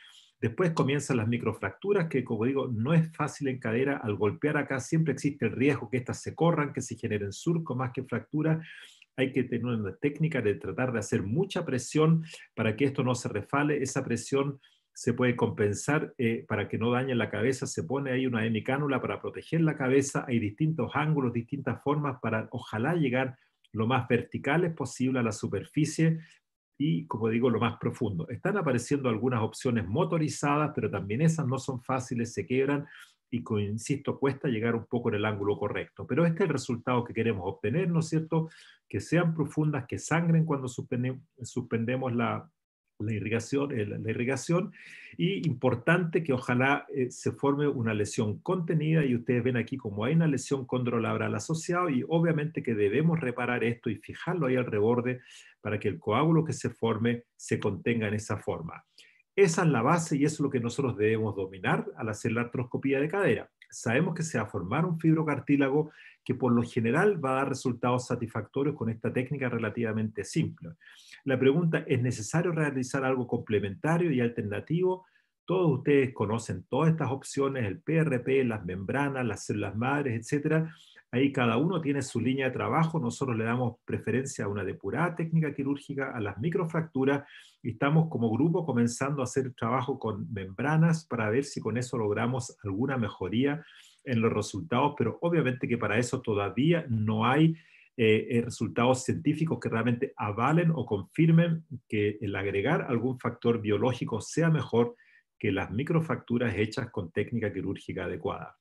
Después comienzan las microfracturas, que como digo, no es fácil en cadera. Al golpear acá siempre existe el riesgo que estas se corran, que se generen surcos más que fracturas. Hay que tener una técnica de tratar de hacer mucha presión para que esto no se refale. Esa presión se puede compensar eh, para que no dañe la cabeza. Se pone ahí una hemicánula para proteger la cabeza. Hay distintos ángulos, distintas formas para ojalá llegar lo más verticales posible a la superficie y, como digo, lo más profundo. Están apareciendo algunas opciones motorizadas, pero también esas no son fáciles, se quebran y, como insisto, cuesta llegar un poco en el ángulo correcto. Pero este es el resultado que queremos obtener, ¿no es cierto? Que sean profundas, que sangren cuando suspendemos, suspendemos la, la, irrigación, eh, la irrigación. Y importante que ojalá eh, se forme una lesión contenida, y ustedes ven aquí como hay una lesión condrolabral asociada, y obviamente que debemos reparar esto y fijarlo ahí al reborde para que el coágulo que se forme se contenga en esa forma. Esa es la base y eso es lo que nosotros debemos dominar al hacer la artroscopía de cadera. Sabemos que se va a formar un fibrocartílago que por lo general va a dar resultados satisfactorios con esta técnica relativamente simple. La pregunta, ¿es necesario realizar algo complementario y alternativo? Todos ustedes conocen todas estas opciones, el P R P, las membranas, las células madres, etcétera. Ahí cada uno tiene su línea de trabajo. Nosotros le damos preferencia a una depurada técnica quirúrgica, a las microfracturas, y estamos como grupo comenzando a hacer trabajo con membranas para ver si con eso logramos alguna mejoría en los resultados, pero obviamente que para eso todavía no hay eh, resultados científicos que realmente avalen o confirmen que el agregar algún factor biológico sea mejor que las microfracturas hechas con técnica quirúrgica adecuada.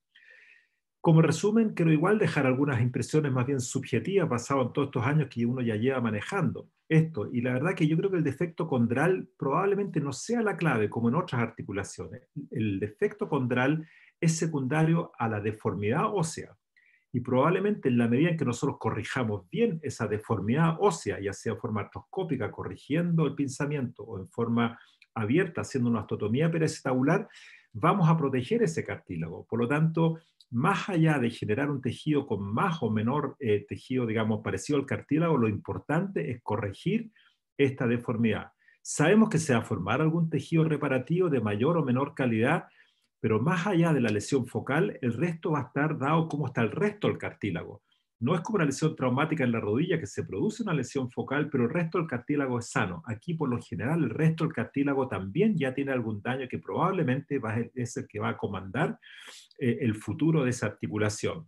Como resumen, quiero igual dejar algunas impresiones más bien subjetivas basadas en todos estos años que uno ya lleva manejando esto. Y la verdad que yo creo que el defecto condral probablemente no sea la clave como en otras articulaciones. El defecto condral es secundario a la deformidad ósea. Y probablemente en la medida en que nosotros corrijamos bien esa deformidad ósea, ya sea en forma artroscópica, corrigiendo el pinzamiento, o en forma abierta, haciendo una osteotomía periacetabular, vamos a proteger ese cartílago. Por lo tanto, más allá de generar un tejido con más o menor eh, tejido, digamos, parecido al cartílago, lo importante es corregir esta deformidad. Sabemos que se va a formar algún tejido reparativo de mayor o menor calidad, pero más allá de la lesión focal, el resto va a estar dado como está el resto del cartílago. No es como una lesión traumática en la rodilla, que se produce una lesión focal, pero el resto del cartílago es sano. Aquí, por lo general, el resto del cartílago también ya tiene algún daño que probablemente va a, es el que va a comandar eh, el futuro de esa articulación.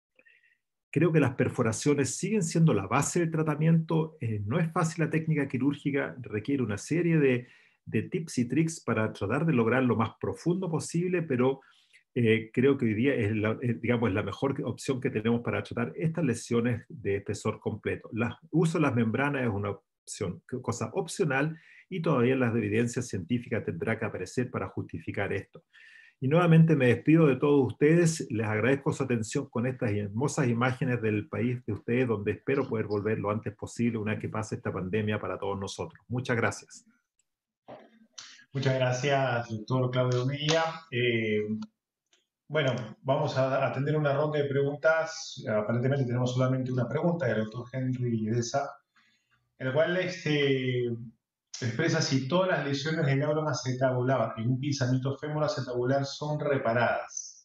Creo que las perforaciones siguen siendo la base del tratamiento. Eh, no es fácil la técnica quirúrgica, requiere una serie de, de tips y tricks para tratar de lograr lo más profundo posible, pero Eh, creo que hoy día es la, es, digamos, la mejor opción que tenemos para tratar estas lesiones de espesor completo. El uso de las membranas es una opción, cosa opcional, y todavía las evidencias científicas tendrá que aparecer para justificar esto. Y nuevamente me despido de todos ustedes, les agradezco su atención con estas hermosas imágenes del país de ustedes, donde espero poder volver lo antes posible una vez que pase esta pandemia para todos nosotros. Muchas gracias. Muchas gracias, doctor Claudio Mejía. Eh, Bueno, vamos a atender una ronda de preguntas. Aparentemente tenemos solamente una pregunta del doctor Henry Deza, en la cual este, expresa si todas las lesiones del labrum acetabular en un pinzamiento fémoro-acetabular son reparadas.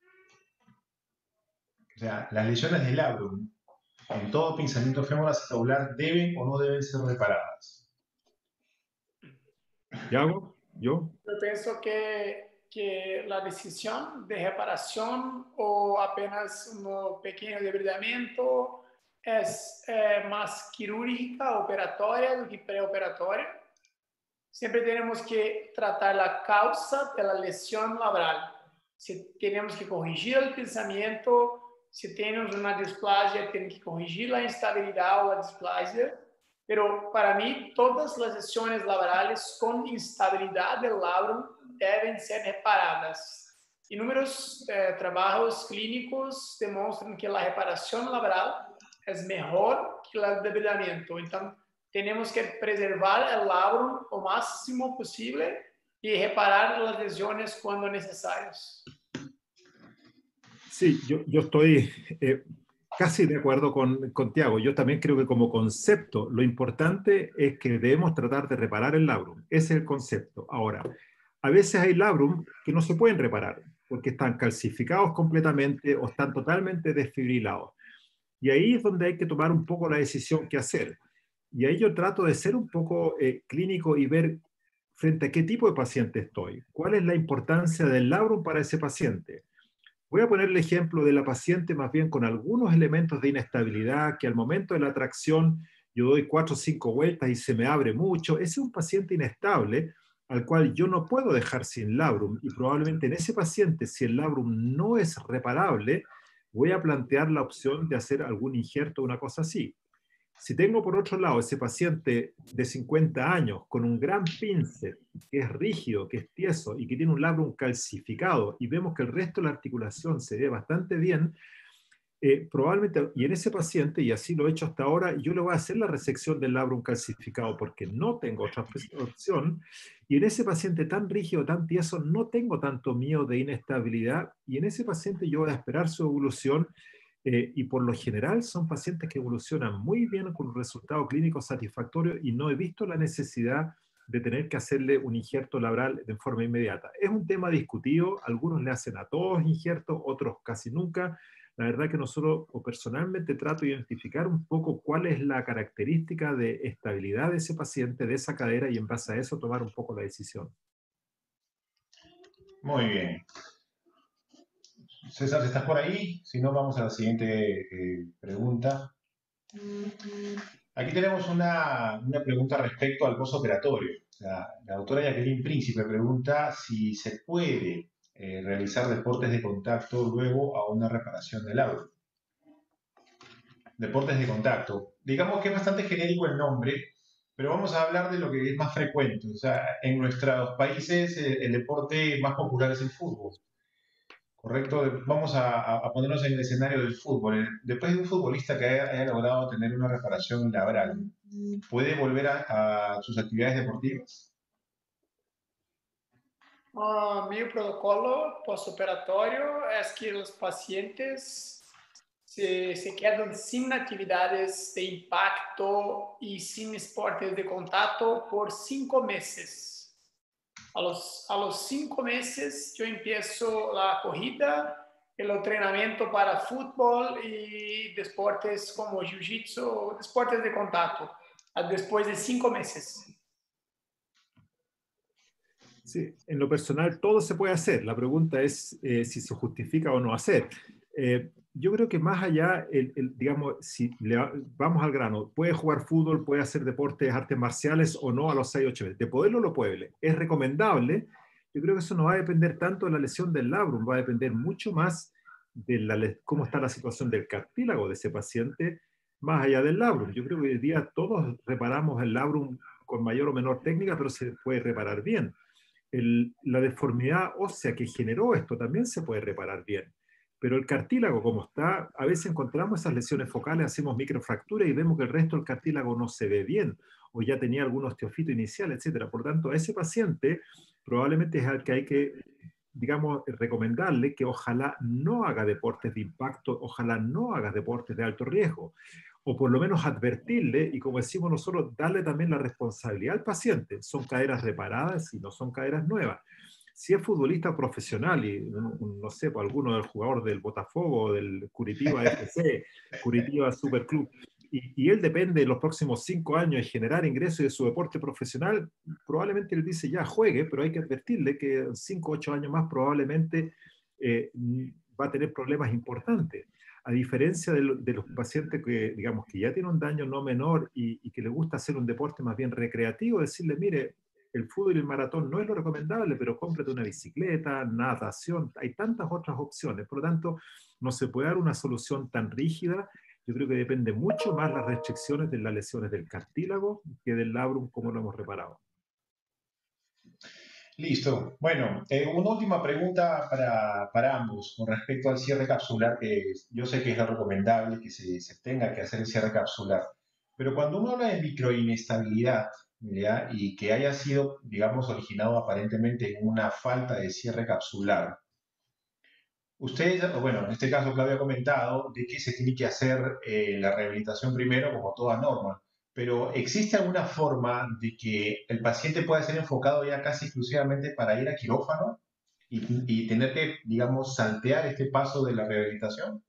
O sea, las lesiones del labrum en todo pinzamiento fémoro-acetabular deben o no deben ser reparadas. ¿Yago? ¿Yo? Yo pienso que que la decisión de reparación o apenas un pequeño debridamiento es eh, más quirúrgica, operatoria do que preoperatoria. Siempre tenemos que tratar la causa de la lesión labral. Si tenemos que corregir el pinzamiento, si tenemos una displasia, tenemos que corregir la instabilidad o la displasia. Pero para mí, todas las lesiones laborales con instabilidad del labrum deben ser reparadas. Inúmeros eh, trabajos clínicos demuestran que la reparación laboral es mejor que el debridamiento. Entonces, tenemos que preservar el labrum lo máximo posible y reparar las lesiones cuando necesarias. Sí, yo, yo estoy eh, casi de acuerdo con, con Tiago. Yo también creo que como concepto lo importante es que debemos tratar de reparar el labrum. Ese es el concepto. Ahora, A veces hay labrum que no se pueden reparar porque están calcificados completamente o están totalmente desfibrilados. Y ahí es donde hay que tomar un poco la decisión qué hacer. Y ahí yo trato de ser un poco eh, clínico y ver frente a qué tipo de paciente estoy. ¿Cuál es la importancia del labrum para ese paciente? Voy a poner el ejemplo de la paciente más bien con algunos elementos de inestabilidad, que al momento de la tracción yo doy cuatro o cinco vueltas y se me abre mucho. Ese es un paciente inestable al cual yo no puedo dejar sin labrum, y probablemente en ese paciente, si el labrum no es reparable, voy a plantear la opción de hacer algún injerto o una cosa así. Si tengo por otro lado ese paciente de cincuenta años con un gran pince que es rígido, que es tieso y que tiene un labrum calcificado y vemos que el resto de la articulación se ve bastante bien, eh, probablemente, y en ese paciente, y así lo he hecho hasta ahora, yo le voy a hacer la resección del labrum calcificado porque no tengo otra opción, y en ese paciente tan rígido, tan tieso, no tengo tanto miedo de inestabilidad, y en ese paciente yo voy a esperar su evolución. Eh, y por lo general son pacientes que evolucionan muy bien con un resultado clínico satisfactorio y no he visto la necesidad de tener que hacerle un injerto labral de forma inmediata. Es un tema discutido, algunos le hacen a todos injertos, otros casi nunca. La verdad que nosotros, o personalmente, trato de identificar un poco cuál es la característica de estabilidad de ese paciente, de esa cadera, y en base a eso tomar un poco la decisión. Muy bien. César, ¿estás por ahí? Si no, vamos a la siguiente eh, pregunta. Aquí tenemos una, una pregunta respecto al postoperatorio. La, la doctora Jacqueline Príncipe pregunta si se puede eh, realizar deportes de contacto luego a una reparación del labrum. Deportes de contacto. Digamos que es bastante genérico el nombre, pero vamos a hablar de lo que es más frecuente. O sea, en nuestros países eh, el deporte más popular es el fútbol. Correcto, vamos a, a ponernos en el escenario del fútbol. Después de un futbolista que haya, haya logrado tener una reparación labral, ¿puede volver a, a sus actividades deportivas? Uh, mi protocolo postoperatorio es que los pacientes se, se quedan sin actividades de impacto y sin esportes de contacto por cinco meses. A los, a los cinco meses yo empiezo la corrida, el entrenamiento para fútbol y deportes como jiu-jitsu, deportes de contacto, después de cinco meses. Sí, en lo personal todo se puede hacer. La pregunta es eh, si se justifica o no hacer. Eh, yo creo que más allá, el, el, digamos, si le, vamos al grano, puede jugar fútbol, puede hacer deportes, artes marciales o no a los seis, ocho meses. De poderlo, lo puede. Es recomendable. Yo creo que eso no va a depender tanto de la lesión del labrum, va a depender mucho más de la, cómo está la situación del cartílago de ese paciente, más allá del labrum. Yo creo que hoy día todos reparamos el labrum con mayor o menor técnica, pero se puede reparar bien. El, la deformidad ósea que generó esto también se puede reparar bien. Pero el cartílago, como está, a veces encontramos esas lesiones focales, hacemos microfracturas y vemos que el resto del cartílago no se ve bien, o ya tenía algún osteofito inicial, etcétera. Por tanto, a ese paciente probablemente es al que hay que, digamos, recomendarle que ojalá no haga deportes de impacto, ojalá no haga deportes de alto riesgo, o por lo menos advertirle, y como decimos nosotros, darle también la responsabilidad al paciente. Son caderas reparadas y no son caderas nuevas. Si es futbolista profesional y, no sé, pues alguno del jugador del Botafogo, del Curitiba F C, Curitiba Superclub, y, y él depende de los próximos cinco años de generar ingresos de su deporte profesional, probablemente le dice ya juegue, pero hay que advertirle que en cinco o ocho años más probablemente eh, va a tener problemas importantes. A diferencia de, lo, de los pacientes que, digamos, que ya tienen un daño no menor y, y que les gusta hacer un deporte más bien recreativo, decirle, mire, el fútbol y el maratón no es lo recomendable, pero cómprate una bicicleta, natación, hay tantas otras opciones. Por lo tanto, no se puede dar una solución tan rígida. Yo creo que depende mucho más las restricciones de las lesiones del cartílago que del labrum, como lo hemos reparado. Listo. Bueno, eh, una última pregunta para, para ambos con respecto al cierre capsular, que yo sé que es lo recomendable, que se, se tenga que hacer el cierre capsular. Pero cuando uno habla de microinestabilidad, ¿ya? Y que haya sido, digamos, originado aparentemente en una falta de cierre capsular, usted, bueno, en este caso Claudia ha comentado de que se tiene que hacer eh, la rehabilitación primero como toda norma, pero ¿existe alguna forma de que el paciente pueda ser enfocado ya casi exclusivamente para ir a quirófano y, y tener que, digamos, saltear este paso de la rehabilitación?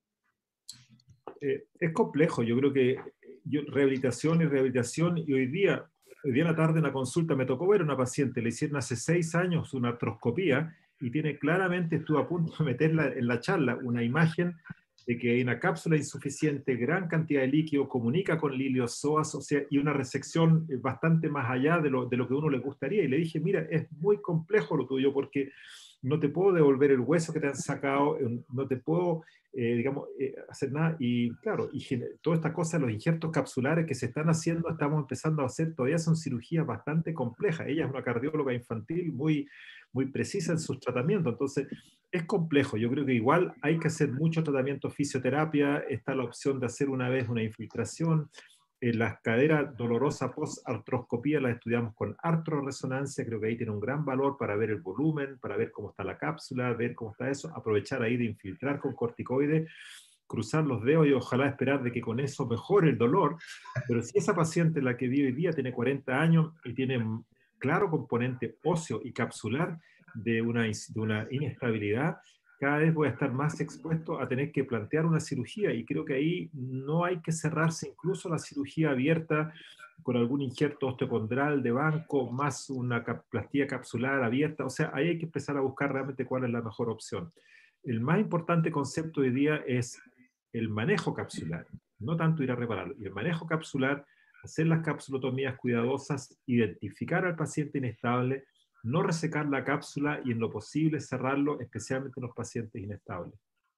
Eh, es complejo, yo creo que yo, rehabilitación y rehabilitación, y hoy día, hoy día en la tarde en la consulta me tocó ver a una paciente, le hicieron hace seis años una artroscopía y tiene claramente, estuve a punto de meterla en la charla, una imagen de que hay una cápsula insuficiente, gran cantidad de líquido, comunica con lilios, psoas, o sea, y una resección bastante más allá de lo, de lo que a uno le gustaría. Y le dije, mira, es muy complejo lo tuyo porque no te puedo devolver el hueso que te han sacado, no te puedo, eh, digamos, eh, hacer nada. Y claro, y todas estas cosas, los injertos capsulares que se están haciendo, estamos empezando a hacer, todavía son cirugías bastante complejas. Ella es una cardióloga infantil muy, muy precisa en sus tratamientos, entonces es complejo. Yo creo que igual hay que hacer mucho tratamiento fisioterapia, está la opción de hacer una vez una infiltración. En las caderas dolorosas post-artroscopía las estudiamos con artroresonancia, creo que ahí tiene un gran valor para ver el volumen, para ver cómo está la cápsula, ver cómo está eso, aprovechar ahí de infiltrar con corticoides, cruzar los dedos y ojalá esperar de que con eso mejore el dolor. Pero si esa paciente, la que vive hoy día, tiene cuarenta años y tiene claro componente óseo y capsular de una, de una inestabilidad, cada vez voy a estar más expuesto a tener que plantear una cirugía, y creo que ahí no hay que cerrarse incluso la cirugía abierta con algún injerto osteocondral de banco, más una plastilla capsular abierta. O sea, ahí hay que empezar a buscar realmente cuál es la mejor opción. El más importante concepto hoy día es el manejo capsular, no tanto ir a repararlo. Y el manejo capsular, hacer las capsulotomías cuidadosas, identificar al paciente inestable, no resecar la cápsula y en lo posible cerrarlo, especialmente en los pacientes inestables.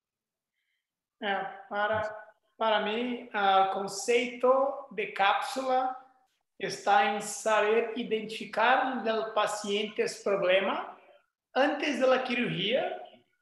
É, para, para mim, o conceito de cápsula está em saber identificar no paciente esse problema antes da cirurgia.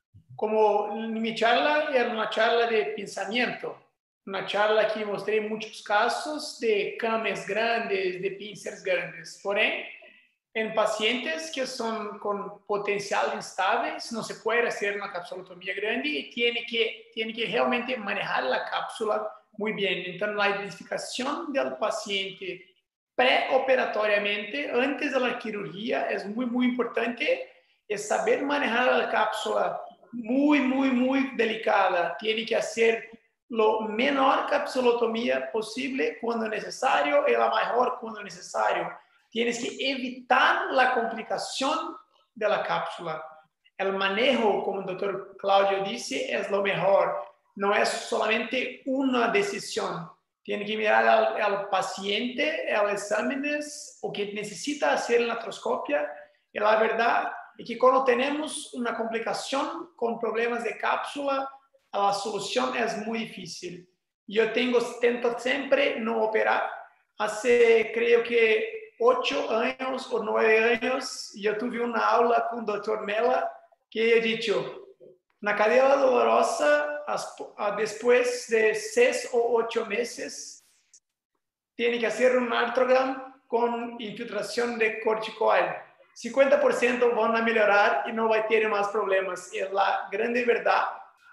Como minha charla era uma charla de pensamento, uma charla que mostrei muitos casos de camas grandes, de pincers grandes. Porém, en pacientes que son con potencial instáveis, no se puede hacer una capsulotomía grande y tiene que, tiene que realmente manejar la cápsula muy bien. Entonces, la identificación del paciente preoperatoriamente, antes de la cirugía, es muy, muy importante. Es saber manejar la cápsula muy, muy, muy delicada. Tiene que hacer lo menor capsulotomía posible cuando necesario y la mejor cuando necesario. Tienes que evitar la complicación de la cápsula. El manejo, como el doctor Claudio dice, es lo mejor. No es solamente una decisión. Tiene que mirar al, al paciente, a los exámenes, o que necesita hacer la artroscopia. Y la verdad es que cuando tenemos una complicación con problemas de cápsula, la solución es muy difícil. Yo tengo, intento siempre no operar. Hace, creo que, ocho años o nueve años, yo tuve una aula con el doctor Mela que he dicho, na cadeira dolorosa, después de seis o ocho meses, tiene que hacer un artrogram con infiltración de corticoide. cincuenta por ciento van a mejorar y no va a tener más problemas. Es la grande verdad.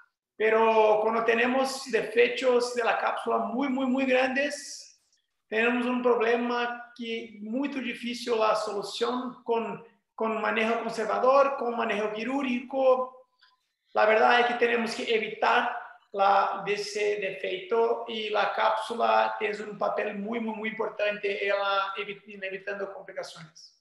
Pero cuando tenemos defectos de la cápsula muy, muy, muy grandes, tenemos un problema que es muy difícil la solución con, con manejo conservador, con manejo quirúrgico. La verdad es que tenemos que evitar la, ese defecto y la cápsula tiene un papel muy, muy, muy importante en, la, en evitando complicaciones.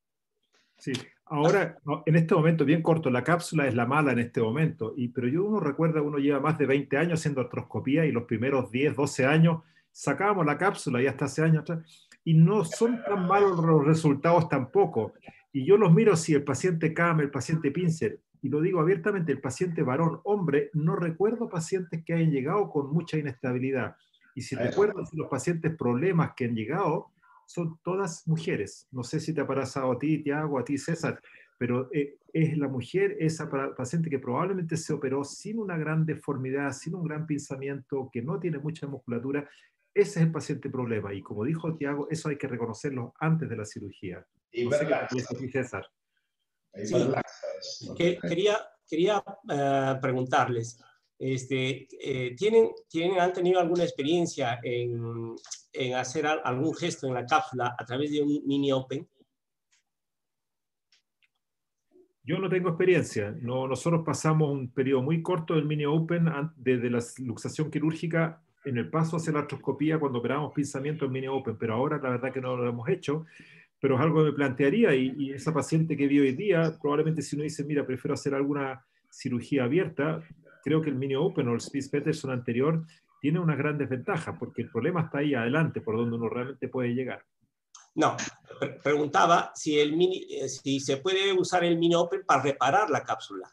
Sí, ahora, en este momento, bien corto, la cápsula es la mala en este momento, y, pero yo uno recuerda, uno lleva más de veinte años haciendo artroscopía y los primeros diez, doce años sacábamos la cápsula y hasta hace años atrás, y no son tan malos los resultados tampoco. Y yo los miro si el paciente C A M, el paciente Pincer, y lo digo abiertamente, el paciente varón, hombre, no recuerdo pacientes que hayan llegado con mucha inestabilidad. Y si recuerdo los pacientes problemas que han llegado, son todas mujeres. No sé si te ha pasado a ti, Tiago, a ti, César, pero eh, es la mujer, esa paciente que probablemente se operó sin una gran deformidad, sin un gran pinzamiento, que no tiene mucha musculatura. Ese es el paciente problema. Y como dijo Tiago, eso hay que reconocerlo antes de la cirugía. Y no sé qué César. Sí, que, quería, quería uh, preguntarles, Este, eh, ¿tienen, ¿tienen, ¿Han tenido alguna experiencia en, en hacer algún gesto en la cápsula a través de un mini open? Yo no tengo experiencia. No, nosotros pasamos un periodo muy corto del mini open desde la luxación quirúrgica en el paso hacia la artroscopía cuando operamos pinzamiento en mini open, pero ahora la verdad que no lo hemos hecho, pero es algo que me plantearía y, y esa paciente que vi hoy día, probablemente si uno dice, mira, prefiero hacer alguna cirugía abierta, creo que el mini open o el Spies-Peterson anterior tiene unas grandes ventajas, porque el problema está ahí adelante, por donde uno realmente puede llegar. No, pre preguntaba si, el mini, eh, si se puede usar el mini open para reparar la cápsula.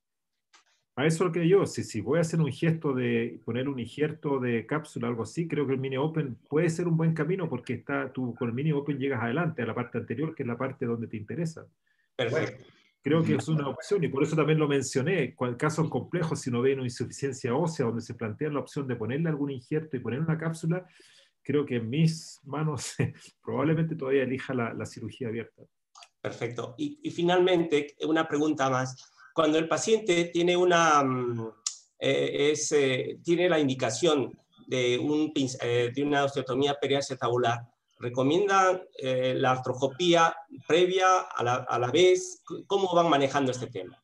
A eso lo que yo, si, si voy a hacer un gesto de poner un injerto de cápsula, algo así, creo que el mini open puede ser un buen camino porque está, tú con el mini open llegas adelante, a la parte anterior, que es la parte donde te interesa. Perfecto. Creo que es una opción y por eso también lo mencioné. En casos complejos, si no ven una insuficiencia ósea donde se plantea la opción de ponerle algún injerto y poner una cápsula, creo que en mis manos probablemente todavía elija la, la cirugía abierta. Perfecto. Y, y finalmente, una pregunta más. Cuando el paciente tiene una, eh, es, eh, tiene la indicación de, un, eh, de una osteotomía periacetabular, ¿recomiendan eh, la artroscopía previa a la, a la vez? ¿Cómo van manejando este tema?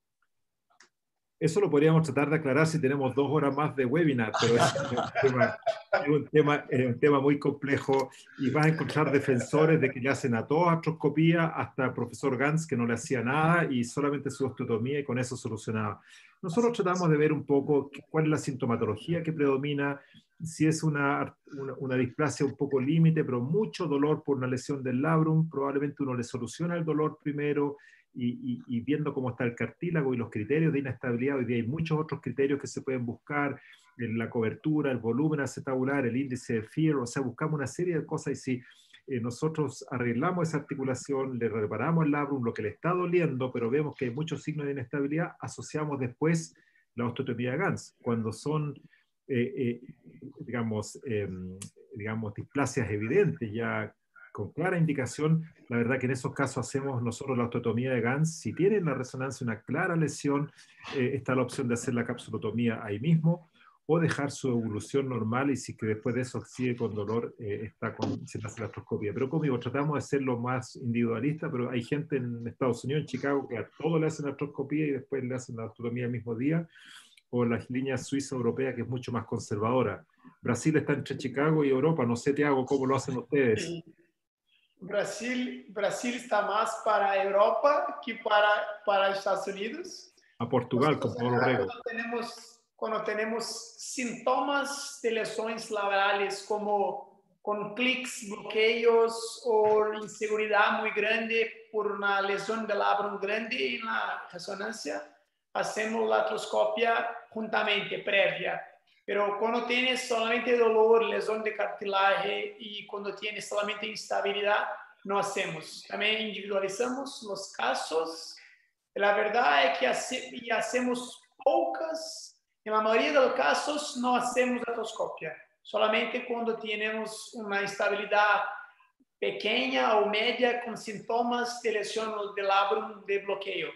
Eso lo podríamos tratar de aclarar si tenemos dos horas más de webinar, pero es un tema, es un tema, es un tema muy complejo y vas a encontrar defensores de que le hacen a todos artroscopía, hasta el profesor Gantz que no le hacía nada y solamente su osteotomía y con eso solucionaba. Nosotros tratamos de ver un poco cuál es la sintomatología que predomina, si es una, una, una displasia un poco límite, pero mucho dolor por una lesión del labrum, probablemente uno le soluciona el dolor primero. Y, y, y viendo cómo está el cartílago y los criterios de inestabilidad, hoy día hay muchos otros criterios que se pueden buscar, en la cobertura, el volumen acetabular, el índice de Fear, o sea, buscamos una serie de cosas y si eh, nosotros arreglamos esa articulación, le reparamos el labrum, lo que le está doliendo, pero vemos que hay muchos signos de inestabilidad, asociamos después la osteotomía de Gantz, cuando son, eh, eh, digamos, eh, digamos, displasias evidentes, ya con clara indicación, la verdad que en esos casos hacemos nosotros la osteotomía de Gantz. Si tienen la resonancia una clara lesión, eh, está la opción de hacer la capsulotomía ahí mismo o dejar su evolución normal y si que después de eso sigue con dolor, eh, está con, se hace la artroscopia. Pero como digo, tratamos de ser lo más individualista, pero hay gente en Estados Unidos, en Chicago, que a todo le hacen la artroscopia y después le hacen la osteotomía el mismo día, o las líneas suiza-europea, que es mucho más conservadora. Brasil está entre Chicago y Europa, no sé, Tiago, ¿cómo lo hacen ustedes? Sí. Brasil, Brasil está más para Europa que para, para Estados Unidos. A Portugal, con Paulo Rego. Cuando tenemos, cuando tenemos síntomas de lesiones laborales como con clics, bloqueos o inseguridad muy grande por una lesión del labrum grande en la resonancia, hacemos la artroscopia juntamente, previa. Pero cuando tienes solamente dolor, lesión de cartilaje y cuando tienes solamente instabilidad, no hacemos. También individualizamos los casos. La verdad es que hace, y hacemos pocas, en la mayoría de los casos no hacemos artroscopia. Solamente cuando tenemos una instabilidad pequeña o media con síntomas de lesión del labrum de bloqueo.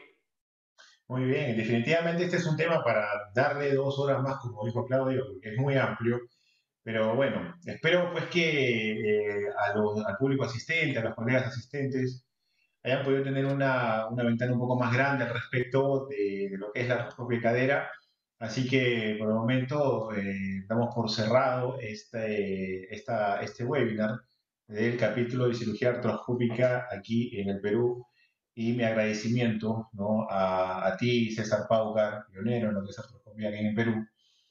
Muy bien, definitivamente este es un tema para darle dos horas más, como dijo Claudio, porque es muy amplio. Pero bueno, espero pues que eh, a los, al público asistente, a los colegas asistentes, hayan podido tener una, una ventana un poco más grande al respecto de, de lo que es la artroscopia de cadera. Así que por el momento eh, damos por cerrado este, esta, este webinar del capítulo de cirugía artroscópica aquí en el Perú. Y mi agradecimiento, ¿no?, a, a ti, César Paucar, pionero en lo que es artroscopía aquí en el Perú.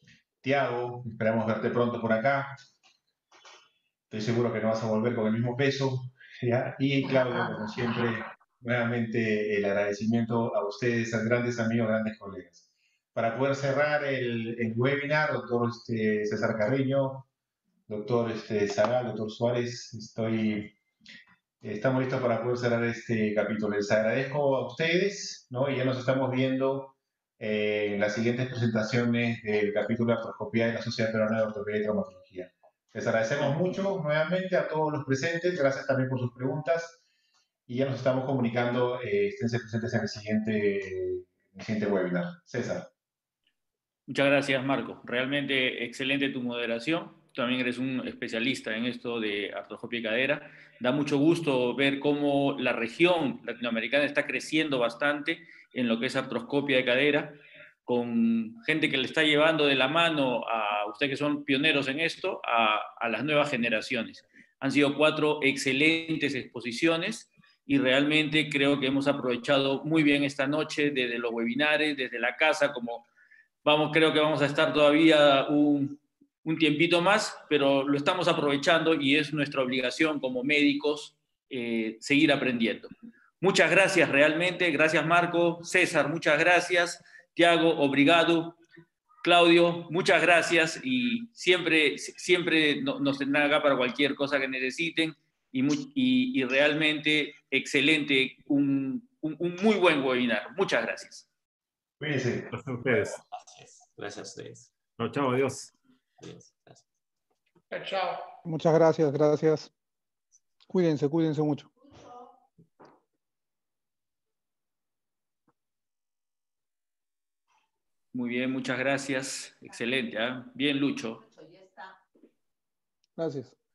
Tiago, esperamos verte pronto por acá. Estoy seguro que no vas a volver con el mismo peso, ¿ya? Y Claudio, como siempre, nuevamente el agradecimiento a ustedes, a grandes amigos, grandes colegas. Para poder cerrar el, el webinar, doctor este, César Carreño, doctor este, Zagal, doctor Suárez, estoy... Estamos listos para poder cerrar este capítulo. Les agradezco a ustedes, ¿no? Y ya nos estamos viendo eh, en las siguientes presentaciones del capítulo de artroscopía de la Sociedad Peruana de Ortopedia y Traumatología. Les agradecemos mucho nuevamente a todos los presentes. Gracias también por sus preguntas. Y ya nos estamos comunicando. Eh, esténse presentes en el siguiente, en el siguiente webinar. César. Muchas gracias, Marco. Realmente excelente tu moderación. Tú también eres un especialista en esto de artroscopia y cadera. Da mucho gusto ver cómo la región latinoamericana está creciendo bastante en lo que es artroscopia de cadera, con gente que le está llevando de la mano a ustedes que son pioneros en esto, a, a las nuevas generaciones. Han sido cuatro excelentes exposiciones y realmente creo que hemos aprovechado muy bien esta noche desde los webinares, desde la casa, como vamos, creo que vamos a estar todavía un, un tiempito más, pero lo estamos aprovechando y es nuestra obligación como médicos eh, seguir aprendiendo. Muchas gracias realmente, gracias Marco, César, muchas gracias, Tiago, obrigado, Claudio, muchas gracias y siempre, siempre nos tendrán acá para cualquier cosa que necesiten y, muy, y, y realmente excelente, un, un, un muy buen webinar. Muchas gracias. Cuídense. Gracias a ustedes. Gracias, gracias a ustedes. No, chao, adiós. Adiós, gracias. Chao, chao. Muchas gracias, gracias. Cuídense, cuídense mucho. Muy bien, muchas gracias. Excelente, ¿eh? Bien, Lucho. Gracias.